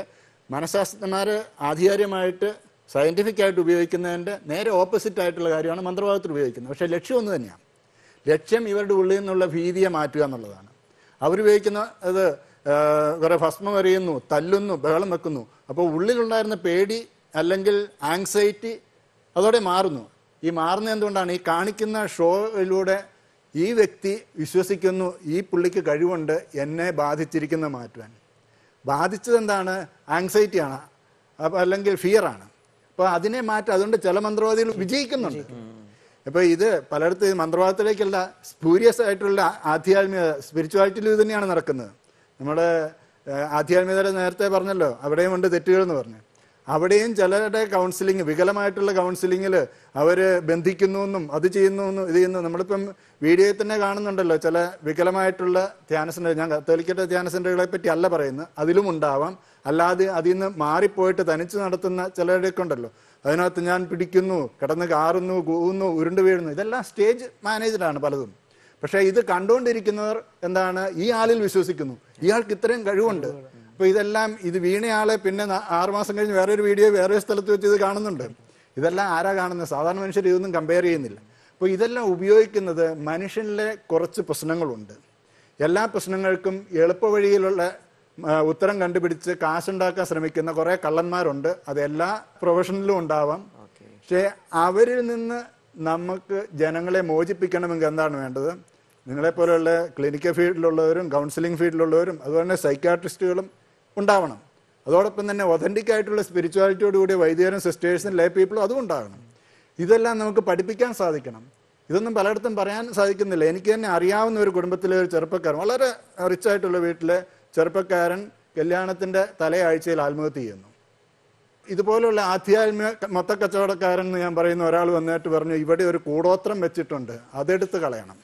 മനഃശാസ്ത്രജ്ഞന്മാർ ആധികാരികമായിട്ട് സയൻറ്റിഫിക് ആയിട്ട് ഉപയോഗിക്കുന്നതിൻ്റെ നേരെ ഓപ്പോസിറ്റ് ആയിട്ടുള്ള കാര്യമാണ് മന്ത്രവാദത്തിൽ ഉപയോഗിക്കുന്നത്. പക്ഷേ ലക്ഷ്യം ഒന്ന് തന്നെയാണ്. ലക്ഷ്യം ഇവരുടെ ഉള്ളിൽ നിന്നുള്ള ഭീതിയെ മാറ്റുക എന്നുള്ളതാണ്. അവരുപയോഗിക്കുന്ന അത് കുറേ ഭസ്മം എറിയുന്നു, തല്ലുന്നു, ബഹളം വെക്കുന്നു. അപ്പോൾ ഉള്ളിലുണ്ടായിരുന്ന പേടി അല്ലെങ്കിൽ ആങ്സൈറ്റി അതോടെ മാറുന്നു. ഈ മാറുന്നത് എന്തുകൊണ്ടാണ്? ഈ കാണിക്കുന്ന ഷോയിലൂടെ ഈ വ്യക്തി വിശ്വസിക്കുന്നു ഈ പുള്ളിക്ക് കഴിവുണ്ട് എന്നെ ബാധിച്ചിരിക്കുന്ന മാറ്റുവാൻ. ബാധിച്ചത് എന്താണ്? ആങ്സൈറ്റിയാണ്, അപ്പോൾ അല്ലെങ്കിൽ ഫിയറാണ്. അപ്പോൾ അതിനെ മാറ്റാം. അതുകൊണ്ട് ചില മന്ത്രവാദികൾ വിജയിക്കുന്നുണ്ട്. അപ്പോൾ ഇത് പലയിടത്ത് മന്ത്രവാദത്തിലേക്കല്ല, സ്പൂരിയസ് ആയിട്ടുള്ള ആധ്യാത്മികത സ്പിരിച്വാലിറ്റിയിൽ ഇത് തന്നെയാണ് നടക്കുന്നത്. നമ്മുടെ ആധ്യാത്മികത നേരത്തെ പറഞ്ഞല്ലോ, അവിടെയും ഉണ്ട് തെറ്റുകൾ എന്ന് പറഞ്ഞു. അവിടെയും ചിലരുടെ കൗൺസിലിംഗ്, വികലമായിട്ടുള്ള കൗൺസിലിങ്ങിൽ അവർ ബന്ധിക്കുന്നു എന്നും അത് ചെയ്യുന്നു എന്നും ഇത് ചെയ്യുന്നു. നമ്മളിപ്പം വീഡിയോയിൽ തന്നെ കാണുന്നുണ്ടല്ലോ ചില വികലമായിട്ടുള്ള ധ്യാന സെൻ്റർ. ഞാൻ കത്തോലിക്കത്തെ ധ്യാന സെൻ്ററുകളെ പറ്റി അല്ല പറയുന്നത്, അതിലും ഉണ്ടാവാം. അല്ലാതെ അതിൽ നിന്ന് മാറിപ്പോയിട്ട് തനിച്ച് നടത്തുന്ന ചിലരുടെയൊക്കെ ഉണ്ടല്ലോ. അതിനകത്ത് ഞാൻ പിടിക്കുന്നു, കിടന്ന് കാറുന്നു, കൂവുന്നു, ഉരുണ്ട് വീഴുന്നു. ഇതെല്ലാം സ്റ്റേജ് മാനേജറാണ് പലതും. പക്ഷേ ഇത് കണ്ടുകൊണ്ടിരിക്കുന്നവർ എന്താണ്? ഈ ആളിൽ വിശ്വസിക്കുന്നു, ഇയാൾക്ക് ഇത്രയും കഴിവുണ്ട്. അപ്പോൾ ഇതെല്ലാം ഇത് വീണയാളെ പിന്നെ ആറുമാസം കഴിഞ്ഞ് വേറൊരു വീഡിയോ വേറൊരു സ്ഥലത്ത് വെച്ച് ഇത് കാണുന്നുണ്ട്. ഇതെല്ലാം ആരാ കാണുന്നത്? സാധാരണ മനുഷ്യർ ഇതൊന്നും കമ്പയർ ചെയ്യുന്നില്ല. അപ്പോൾ ഇതെല്ലാം ഉപയോഗിക്കുന്നത് മനുഷ്യനിലെ കുറച്ച് പ്രശ്നങ്ങളുണ്ട്. എല്ലാ പ്രശ്നങ്ങൾക്കും എളുപ്പവഴിയിലുള്ള ഉത്തരം കണ്ടുപിടിച്ച് കാശുണ്ടാക്കാൻ ശ്രമിക്കുന്ന കുറേ കള്ളന്മാരുണ്ട്. അത് എല്ലാ പ്രൊഫഷനിലും ഉണ്ടാവാം. പക്ഷേ അവരിൽ നിന്ന് നമുക്ക് ജനങ്ങളെ മോചിപ്പിക്കണമെങ്കിൽ എന്താണ് വേണ്ടത്? നിങ്ങളെപ്പോലെയുള്ള ക്ലിനിക്കൽ ഫീൽഡിലുള്ളവരും കൗൺസിലിംഗ് ഫീൽഡിലുള്ളവരും അതുപോലെ തന്നെ സൈക്കാട്രിസ്റ്റുകളും ഉണ്ടാവണം. അതോടൊപ്പം തന്നെ ഒതൻറ്റിക് ആയിട്ടുള്ള സ്പിരിച്വാലിറ്റിയോടുകൂടിയ വൈദികരും സിസ്റ്റേഴ്സും ലേ പീപ്പിളും അതും ഉണ്ടാകണം. ഇതെല്ലാം നമുക്ക് പഠിപ്പിക്കാൻ സാധിക്കണം. ഇതൊന്നും പലയിടത്തും പറയാൻ സാധിക്കുന്നില്ല. എനിക്ക് തന്നെ അറിയാവുന്ന ഒരു കുടുംബത്തിലെ ഒരു ചെറുപ്പക്കാരൻ, വളരെ റിച്ച് ആയിട്ടുള്ള വീട്ടിലെ ചെറുപ്പക്കാരൻ കല്യാണത്തിൻ്റെ തലയാഴ്ചയിൽ ആത്മഹത്യ ചെയ്യുന്നു. ഇതുപോലുള്ള ആധ്യാത്മിക മൊത്തക്കച്ചവടക്കാരൻ എന്ന് ഞാൻ പറയുന്ന ഒരാൾ വന്നിട്ട് പറഞ്ഞു, ഇവിടെ ഒരു കൂടോത്രം വെച്ചിട്ടുണ്ട്, അതെടുത്ത് കളയണം.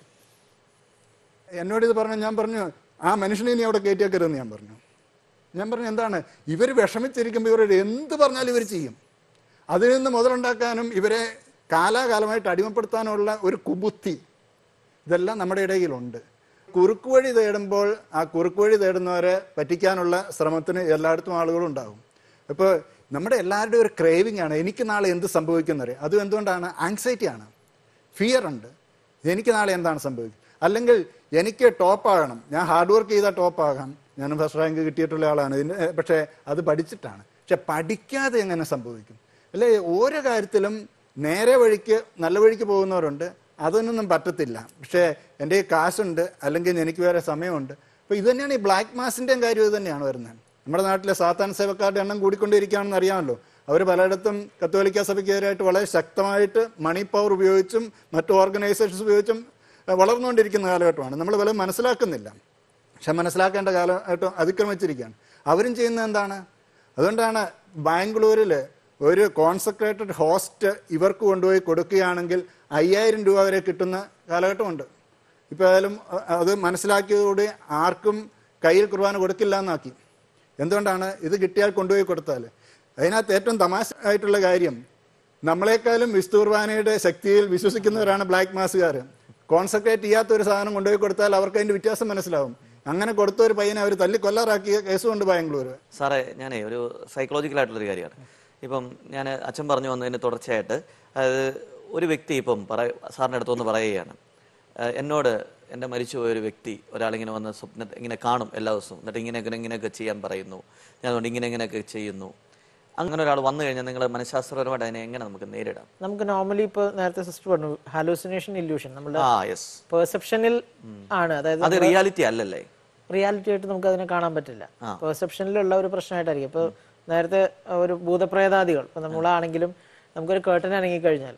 എന്നോടിത് പറഞ്ഞു. ഞാൻ പറഞ്ഞു, ആ മനുഷ്യനെ ഇനി അവിടെ കയറ്റിയാക്കരുതെന്ന് ഞാൻ പറഞ്ഞു. ഞാൻ പറഞ്ഞു, എന്താണ്? ഇവർ വിഷമിച്ചിരിക്കുമ്പോൾ ഇവർ എന്ത് പറഞ്ഞാലും ഇവർ ചെയ്യും. അതിൽ നിന്ന് മുതലുണ്ടാക്കാനും ഇവരെ കാലാകാലമായിട്ട് അടിമപ്പെടുത്താനുള്ള ഒരു കുബുദ്ധി ഇതെല്ലാം നമ്മുടെ ഇടയിലുണ്ട്. കുറുക്കുവഴി തേടുമ്പോൾ ആ കുറുക്കുവഴി തേടുന്നവരെ പറ്റിക്കാനുള്ള ശ്രമത്തിന് എല്ലായിടത്തും ആളുകളും ഉണ്ടാകും. അപ്പോൾ നമ്മുടെ എല്ലാവരുടെയും ഒരു ക്രേവിംഗ് ആണ്, എനിക്ക് നാളെ എന്ത് സംഭവിക്കുന്നവരെ. അതും എന്തുകൊണ്ടാണ്? ആങ്സൈറ്റിയാണ്, ഫിയർ ഉണ്ട്. എനിക്ക് നാളെ എന്താണ് സംഭവിക്കുക? അല്ലെങ്കിൽ എനിക്ക് ടോപ്പാകണം, ഞാൻ ഹാർഡ് വർക്ക് ചെയ്താൽ ടോപ്പാകാം. ഞാൻ ഫസ്റ്റ് റാങ്ക് കിട്ടിയിട്ടുള്ള ആളാണ് ഇതിന്. പക്ഷേ അത് പഠിച്ചിട്ടാണ്. പക്ഷെ പഠിക്കാതെ എങ്ങനെ സംഭവിക്കും? അല്ലേ? ഓരോ കാര്യത്തിലും നേരെ വഴിക്ക് നല്ല വഴിക്ക് പോകുന്നവരുണ്ട്, അതൊന്നും പറ്റത്തില്ല. പക്ഷേ എൻ്റെ കാശുണ്ട്, അല്ലെങ്കിൽ എനിക്ക് വേറെ സമയമുണ്ട്. അപ്പോൾ ഇത് തന്നെയാണ് ഈ ബ്ലാക്ക് മാസിൻ്റെയും കാര്യം. ഇത് തന്നെയാണ് വരുന്നത്. നമ്മുടെ നാട്ടിലെ സാത്താൻ സേവക്കാരുടെ എണ്ണം കൂടിക്കൊണ്ടിരിക്കുകയാണെന്ന് അറിയാമല്ലോ. അവർ പലയിടത്തും കത്തോലിക്ക സഭയ്ക്കെതിരായിട്ട് വളരെ ശക്തമായിട്ട് മണി പവർ ഉപയോഗിച്ചും മറ്റു ഓർഗനൈസേഷൻസ് ഉപയോഗിച്ചും വളർന്നുകൊണ്ടിരിക്കുന്ന കാലഘട്ടമാണ്. നമ്മൾ പലരും മനസ്സിലാക്കുന്നില്ല. പക്ഷെ മനസ്സിലാക്കേണ്ട കാലഘട്ടം അതിക്രമിച്ചിരിക്കുകയാണ്. അവരും ചെയ്യുന്നത് എന്താണ്? അതുകൊണ്ടാണ് ബാംഗ്ലൂരിൽ ഒരു കോൺസെൻട്രേറ്റഡ് ഹോസ്റ്റ് ഇവർക്ക് കൊണ്ടുപോയി കൊടുക്കുകയാണെങ്കിൽ അയ്യായിരം രൂപ വരെ കിട്ടുന്ന കാലഘട്ടമുണ്ട്. ഇപ്പോൾ ഏതായാലും അത് മനസ്സിലാക്കിയതോടെ ആർക്കും കയ്യിൽ കുർബാന കൊടുക്കില്ല എന്നാക്കി. എന്തുകൊണ്ടാണ്? ഇത് കിട്ടിയാൽ കൊണ്ടുപോയി കൊടുത്താൽ. അതിനകത്ത് ഏറ്റവും തമാശ ആയിട്ടുള്ള കാര്യം, നമ്മളെക്കാളും വിശുദ്ധ കുർബാനയുടെ ശക്തിയിൽ വിശ്വസിക്കുന്നവരാണ് ബ്ലാക്ക് മാസുകാർ. കോൺസെൻട്രേറ്റ് ചെയ്യാത്ത ഒരു സാധനം കൊണ്ടുപോയി കൊടുത്താൽ അവർക്ക് അതിൻ്റെ വ്യത്യാസം മനസ്സിലാവും. അങ്ങനെ കൊടുത്ത ഒരു പയ്യനെ അവർ തല്ലി കൊല്ലാറാക്കിയ കേസുകൊണ്ട് ബാംഗ്ലൂർ. സാറേ, ഞാനേ ഒരു സൈക്കോളജിക്കലായിട്ടുള്ളൊരു കാര്യമാണ്. ഇപ്പം ഞാൻ അച്ഛൻ പറഞ്ഞു വന്നതിന് തുടർച്ചയായിട്ട്, അതായത് ഒരു വ്യക്തി ഇപ്പം പറ സാറിൻ്റെ അടുത്തൊന്ന് പറയുകയാണ്, എന്നോട് എൻ്റെ മരിച്ചുപോയൊരു വ്യക്തി ഒരാളിങ്ങനെ വന്ന് സ്വപ്ന ഇങ്ങനെ കാണും എല്ലാ ദിവസവും, എന്നിട്ട് ഇങ്ങനെ ഇങ്ങനെയൊക്കെ ചെയ്യാൻ പറയുന്നു, ഞാൻ അതുകൊണ്ട് ഇങ്ങനെ ഇങ്ങനെയൊക്കെ ചെയ്യുന്നു. അങ്ങനെ ഒരാൾ വന്നു കഴിഞ്ഞാൽ നിങ്ങൾ മനഃശാസ്ത്രപരമായിട്ട് അതിനെ എങ്ങനെ നമുക്ക് നേരിടാം? നമുക്ക് നോർമലി ഇപ്പോൾ നേരത്തെ സിസ്റ്റർ പറഞ്ഞു ഹാലൂസിനേഷൻ, ഇല്യൂഷൻ നമ്മുടെ പെർസെപ്ഷനിൽ ആണ്. അതായത് അത് റിയാലിറ്റി അല്ലല്ലേ? റിയാലിറ്റി ആയിട്ട് നമുക്ക് അതിനെ കാണാൻ പറ്റില്ല. പെർസെപ്ഷനിലുള്ള ഒരു പ്രശ്നമായിട്ടായിരിക്കും. ഇപ്പോൾ നേരത്തെ ഒരു ഭൂതപ്രേതാദികൾ, ഇപ്പൊ നമ്മളാണെങ്കിലും നമുക്കൊരു കേർട്ടൻ അനങ്ങിക്കഴിഞ്ഞാൽ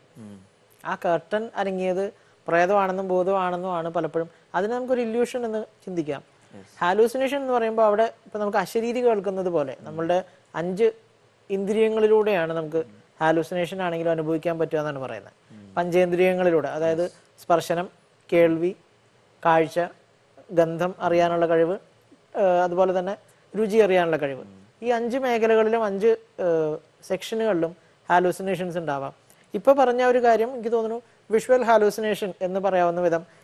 ആ കേർട്ടൻ അനങ്ങിയത് പ്രേതമാണെന്നും ഭൂതമാണെന്നും ആണ് പലപ്പോഴും. അതിന് നമുക്കൊരു ഇല്യൂഷൻ എന്ന് ചിന്തിക്കാം. ഹാലൂസിനേഷൻ എന്ന് പറയുമ്പോൾ അവിടെ ഇപ്പൊ നമുക്ക് അശരീരി കേൾക്കുന്നത് പോലെ നമ്മളുടെ അഞ്ച് ഇന്ദ്രിയങ്ങളിലൂടെയാണ് നമുക്ക് ഹാലൂസിനേഷൻ ആണെങ്കിലും അനുഭവിക്കാൻ പറ്റുക എന്നാണ് പറയുന്നത്. പഞ്ചേന്ദ്രിയങ്ങളിലൂടെ, അതായത് സ്പർശനം, കേൾവി, കാഴ്ച, ഗന്ധം അറിയാനുള്ള കഴിവ്, അതുപോലെ തന്നെ രുചി അറിയാനുള്ള കഴിവ്. ഈ അഞ്ച് മേഖലകളിലും അഞ്ച് സെക്ഷനുകളിലും ഹാലൂസിനേഷൻസ് ഉണ്ടാവാം. ഇപ്പൊ പറഞ്ഞ ഒരു കാര്യം എനിക്ക് തോന്നുന്നു വിഷ്വൽ ഹാലൂസിനേഷൻ എന്ന് പറയാവുന്ന വിധം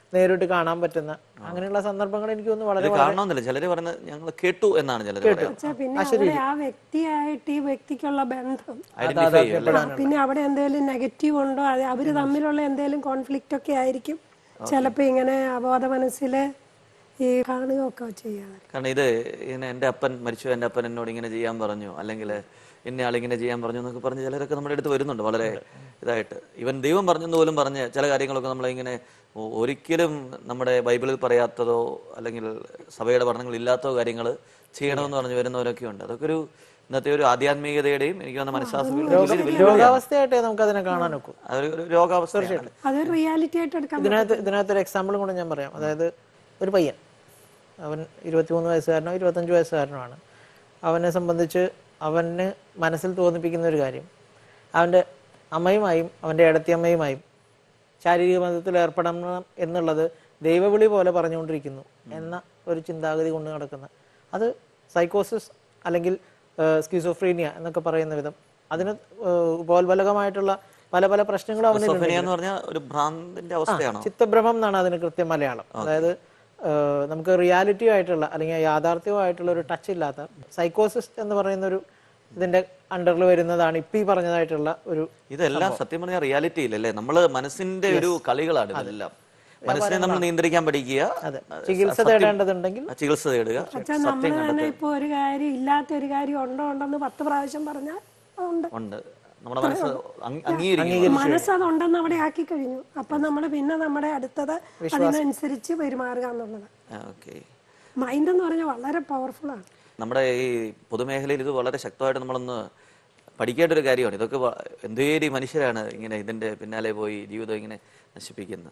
നേരിട്ട് കാണാൻ പറ്റുന്ന അങ്ങനെയുള്ള സന്ദർഭങ്ങൾ എനിക്ക് തോന്നുന്നു വളരെ ഇത് കാണണമെന്നില്ല, ചിലര് പറയുന്നത് ഞങ്ങൾ കേട്ടു എന്നാണ് ചിലര് പറയുന്നത്. പക്ഷെ പിന്നെ അവിടെ ആ വ്യക്തിയായിട്ട് ഈ വ്യക്തിക്കുള്ള ബന്ധം ഐഡന്റിഫൈ ചെയ്യും. ആ, പിന്നെ അവിടെ എന്തെങ്കിലും നെഗറ്റീവ് ഉണ്ടോ, അത് അവര് തമ്മിലുള്ള എന്തെങ്കിലും കോൺഫ്ലിക്റ്റ് ഒക്കെ ആയിരിക്കും ചിലപ്പോ ഇങ്ങനെ അബോധ മനസ്സില് ഈ കാണുകയൊക്കെ ചെയ്യാറ്. കാരണം ഇത് ഇങ്ങനെ എൻ്റെ അപ്പൻ മരിച്ചു, എൻ്റെ അപ്പൻ എന്നോട് ഇങ്ങനെ ചെയ്യാൻ പറഞ്ഞു, അല്ലെങ്കിൽ ഇന്ന ആളിങ്ങനെ ചെയ്യാൻ പറഞ്ഞു എന്നൊക്കെ പറഞ്ഞ് ചിലരൊക്കെ നമ്മുടെ അടുത്ത് വരുന്നുണ്ട് വളരെ ഇതായിട്ട്. ഇവൻ ദൈവം പറഞ്ഞെന്ന് പോലും പറഞ്ഞ് ചില കാര്യങ്ങളൊക്കെ നമ്മളിങ്ങനെ ഒ- ഒരിക്കലും നമ്മുടെ ബൈബിളിൽ പറയാത്തതോ അല്ലെങ്കിൽ സഭയുടെ പഠനങ്ങൾ ഇല്ലാത്തോ കാര്യങ്ങൾ ചെയ്യണമെന്ന് പറഞ്ഞു വരുന്നവരൊക്കെ ഉണ്ട്. അതൊക്കെ ഒരു ഇന്നത്തെ ഒരു ആധ്യാത്മികതയുടെയും എനിക്ക് തോന്നുന്ന മനഃശാസ്ത്രങ്ങളുടെയും രോഗാവസ്ഥയായിട്ടേ നമുക്ക് അതിനെ കാണാൻ ഒക്കും. അതൊരു രോഗാവസ്ഥയാണ്. അതൊരു റിയാലിറ്റി ആയിട്ട് എടുക്കാൻ ഇതിനകത്ത് ഇതിനകത്ത് ഒരു എക്സാമ്പിളും കൂടെ ഞാൻ പറയാം. അതായത് ഒരു പയ്യൻ, അവൻ ഇരുപത്തിമൂന്ന് വയസ്സുകാരനോ ഇരുപത്തഞ്ച് വയസ്സുകാരനോ ആണ്. അവനെ സംബന്ധിച്ച് അവന് മനസ്സിൽ തോന്നിപ്പിക്കുന്ന ഒരു കാര്യം, അവൻ്റെ അമ്മയുമായും അവൻ്റെ ഇടത്തിയമ്മയുമായും ശാരീരിക ബന്ധത്തിൽ ഏർപ്പെടണം എന്നുള്ളത് ദൈവവിളി പോലെ പറഞ്ഞുകൊണ്ടിരിക്കുന്നു എന്ന ഒരു ചിന്താഗതി കൊണ്ട് നടക്കുന്ന, അത് സൈക്കോസിസ് അല്ലെങ്കിൽ സ്കിസോഫ്രീനിയ എന്നൊക്കെ പറയുന്ന വിധം അതിന് ഏഹ്, ഉപോത്ബലകമായിട്ടുള്ള പല പല പ്രശ്നങ്ങളും അവന് സ്കിസോഫ്രീനിയ എന്ന് പറഞ്ഞാൽ ഒരു ഭ്രാന്തിന്റെ അവസ്ഥയാണോ? ചിത്തഭ്രമം എന്നാണ് അതിന് കൃത്യം മലയാളം. അതായത് ഏഹ്, നമുക്ക് റിയാലിറ്റി ആയിട്ടുള്ള അല്ലെങ്കിൽ യാഥാർത്ഥ്യമായിട്ടുള്ള ഒരു ടച്ച് ഇല്ലാത്ത സൈക്കോസിസ് എന്ന് പറയുന്ന ഒരു ഇതിന്റെ അണ്ടറിൽ വരുന്നതാണ് ഇപ്പൊ ഈ പറഞ്ഞതായിട്ടുള്ള ഒരു ഇതെല്ലാം സത്യം പറഞ്ഞാൽ റിയാലിറ്റി ഇല്ലല്ലേ, നമ്മള് മനസ്സിന്റെ ഒരു കളികളാണ് ഇതെല്ലാം. മനസ്സിനെ നമ്മൾ നിയന്ത്രിക്കാൻ പഠിക്കുക, അതെ ചികിത്സ തേടേണ്ടതുണ്ടെങ്കിൽ ചികിത്സ തേടുക. പക്ഷെ നമ്മൾ തന്നെ ഇപ്പൊ ഒരു കാര്യം ഇല്ലാത്ത ഒരു കാര്യം ഉണ്ടോ ഉണ്ടെന്ന് പത്ത് പ്രാവശ്യം പറഞ്ഞാൽ ഉണ്ട്. ഉണ്ട്, നമ്മുടെ മനസ്സ് അംഗ- അംഗീകരിക്കും. മനസ്സ് അതുണ്ടെന്ന് അവിടെ ആക്കി കഴിഞ്ഞു. അപ്പൊ നമ്മൾ പിന്നെ നമ്മുടെ അടുത്തത് അതിനനുസരിച്ച് പെരുമാറുക എന്നുള്ളത്. ഓക്കെ. മൈൻഡ് എന്ന് പറഞ്ഞാൽ വളരെ പവർഫുൾ ആണ്. നമ്മുടെ ഈ പൊതുമേഖലയിൽ ഇത് വളരെ ശക്തമായിട്ട് നമ്മളൊന്ന് പഠിക്കേണ്ട ഒരു കാര്യമാണ്. ഇതൊക്കെ വ- എന്തേരി മനുഷ്യരാണ് ഇങ്ങനെ ഇതിന്റെ പിന്നാലെ പോയി ജീവിതം ഇങ്ങനെ നശിപ്പിക്കുന്നത്.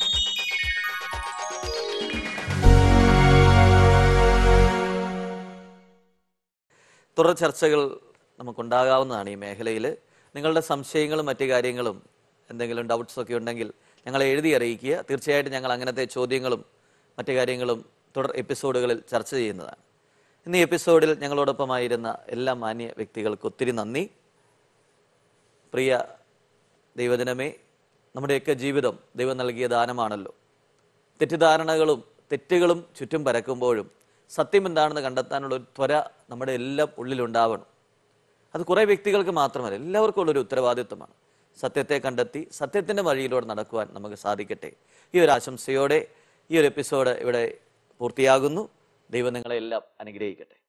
തുടർ ചർച്ചകൾ നമുക്കുണ്ടാകാവുന്നതാണ് ഈ മേഖലയിൽ. നിങ്ങളുടെ സംശയങ്ങളും മറ്റു കാര്യങ്ങളും എന്തെങ്കിലും ഡൗട്ട്സ് ഒക്കെ ഉണ്ടെങ്കിൽ ഞങ്ങളെ എഴുതി അറിയിക്കുക. തീർച്ചയായിട്ടും ഞങ്ങൾ അങ്ങനത്തെ ചോദ്യങ്ങളും മറ്റു കാര്യങ്ങളും തുടർ എപ്പിസോഡുകളിൽ ചർച്ച ചെയ്യുന്നതാണ്. ഇന്ന് ഈ എപ്പിസോഡിൽ ഞങ്ങളോടൊപ്പമായിരുന്ന എല്ലാ മാന്യ വ്യക്തികൾക്ക് ഒത്തിരി നന്ദി. പ്രിയ ദൈവജനമേ, നമ്മുടെയൊക്കെ ജീവിതം ദൈവം നൽകിയ ദാനമാണല്ലോ. തെറ്റിദ്ധാരണകളും തെറ്റുകളും ചുറ്റും പരക്കുമ്പോഴും സത്യം എന്താണെന്ന് കണ്ടെത്താനുള്ള ഒരു ത്വര നമ്മുടെ എല്ലാം ഉള്ളിലുണ്ടാവണം. അത് കുറേ വ്യക്തികൾക്ക് മാത്രമല്ല, എല്ലാവർക്കും ഉള്ളൊരു ഉത്തരവാദിത്വമാണ്. സത്യത്തെ കണ്ടെത്തി സത്യത്തിൻ്റെ വഴിയിലൂടെ നടക്കുവാൻ നമുക്ക് സാധിക്കട്ടെ. ഈ ഒരു ആശംസയോടെ ഈ ഒരു എപ്പിസോഡ് ഇവിടെ പൂർത്തിയാകുന്നു. ദൈവം നിങ്ങളെ എല്ലാം അനുഗ്രഹിക്കട്ടെ.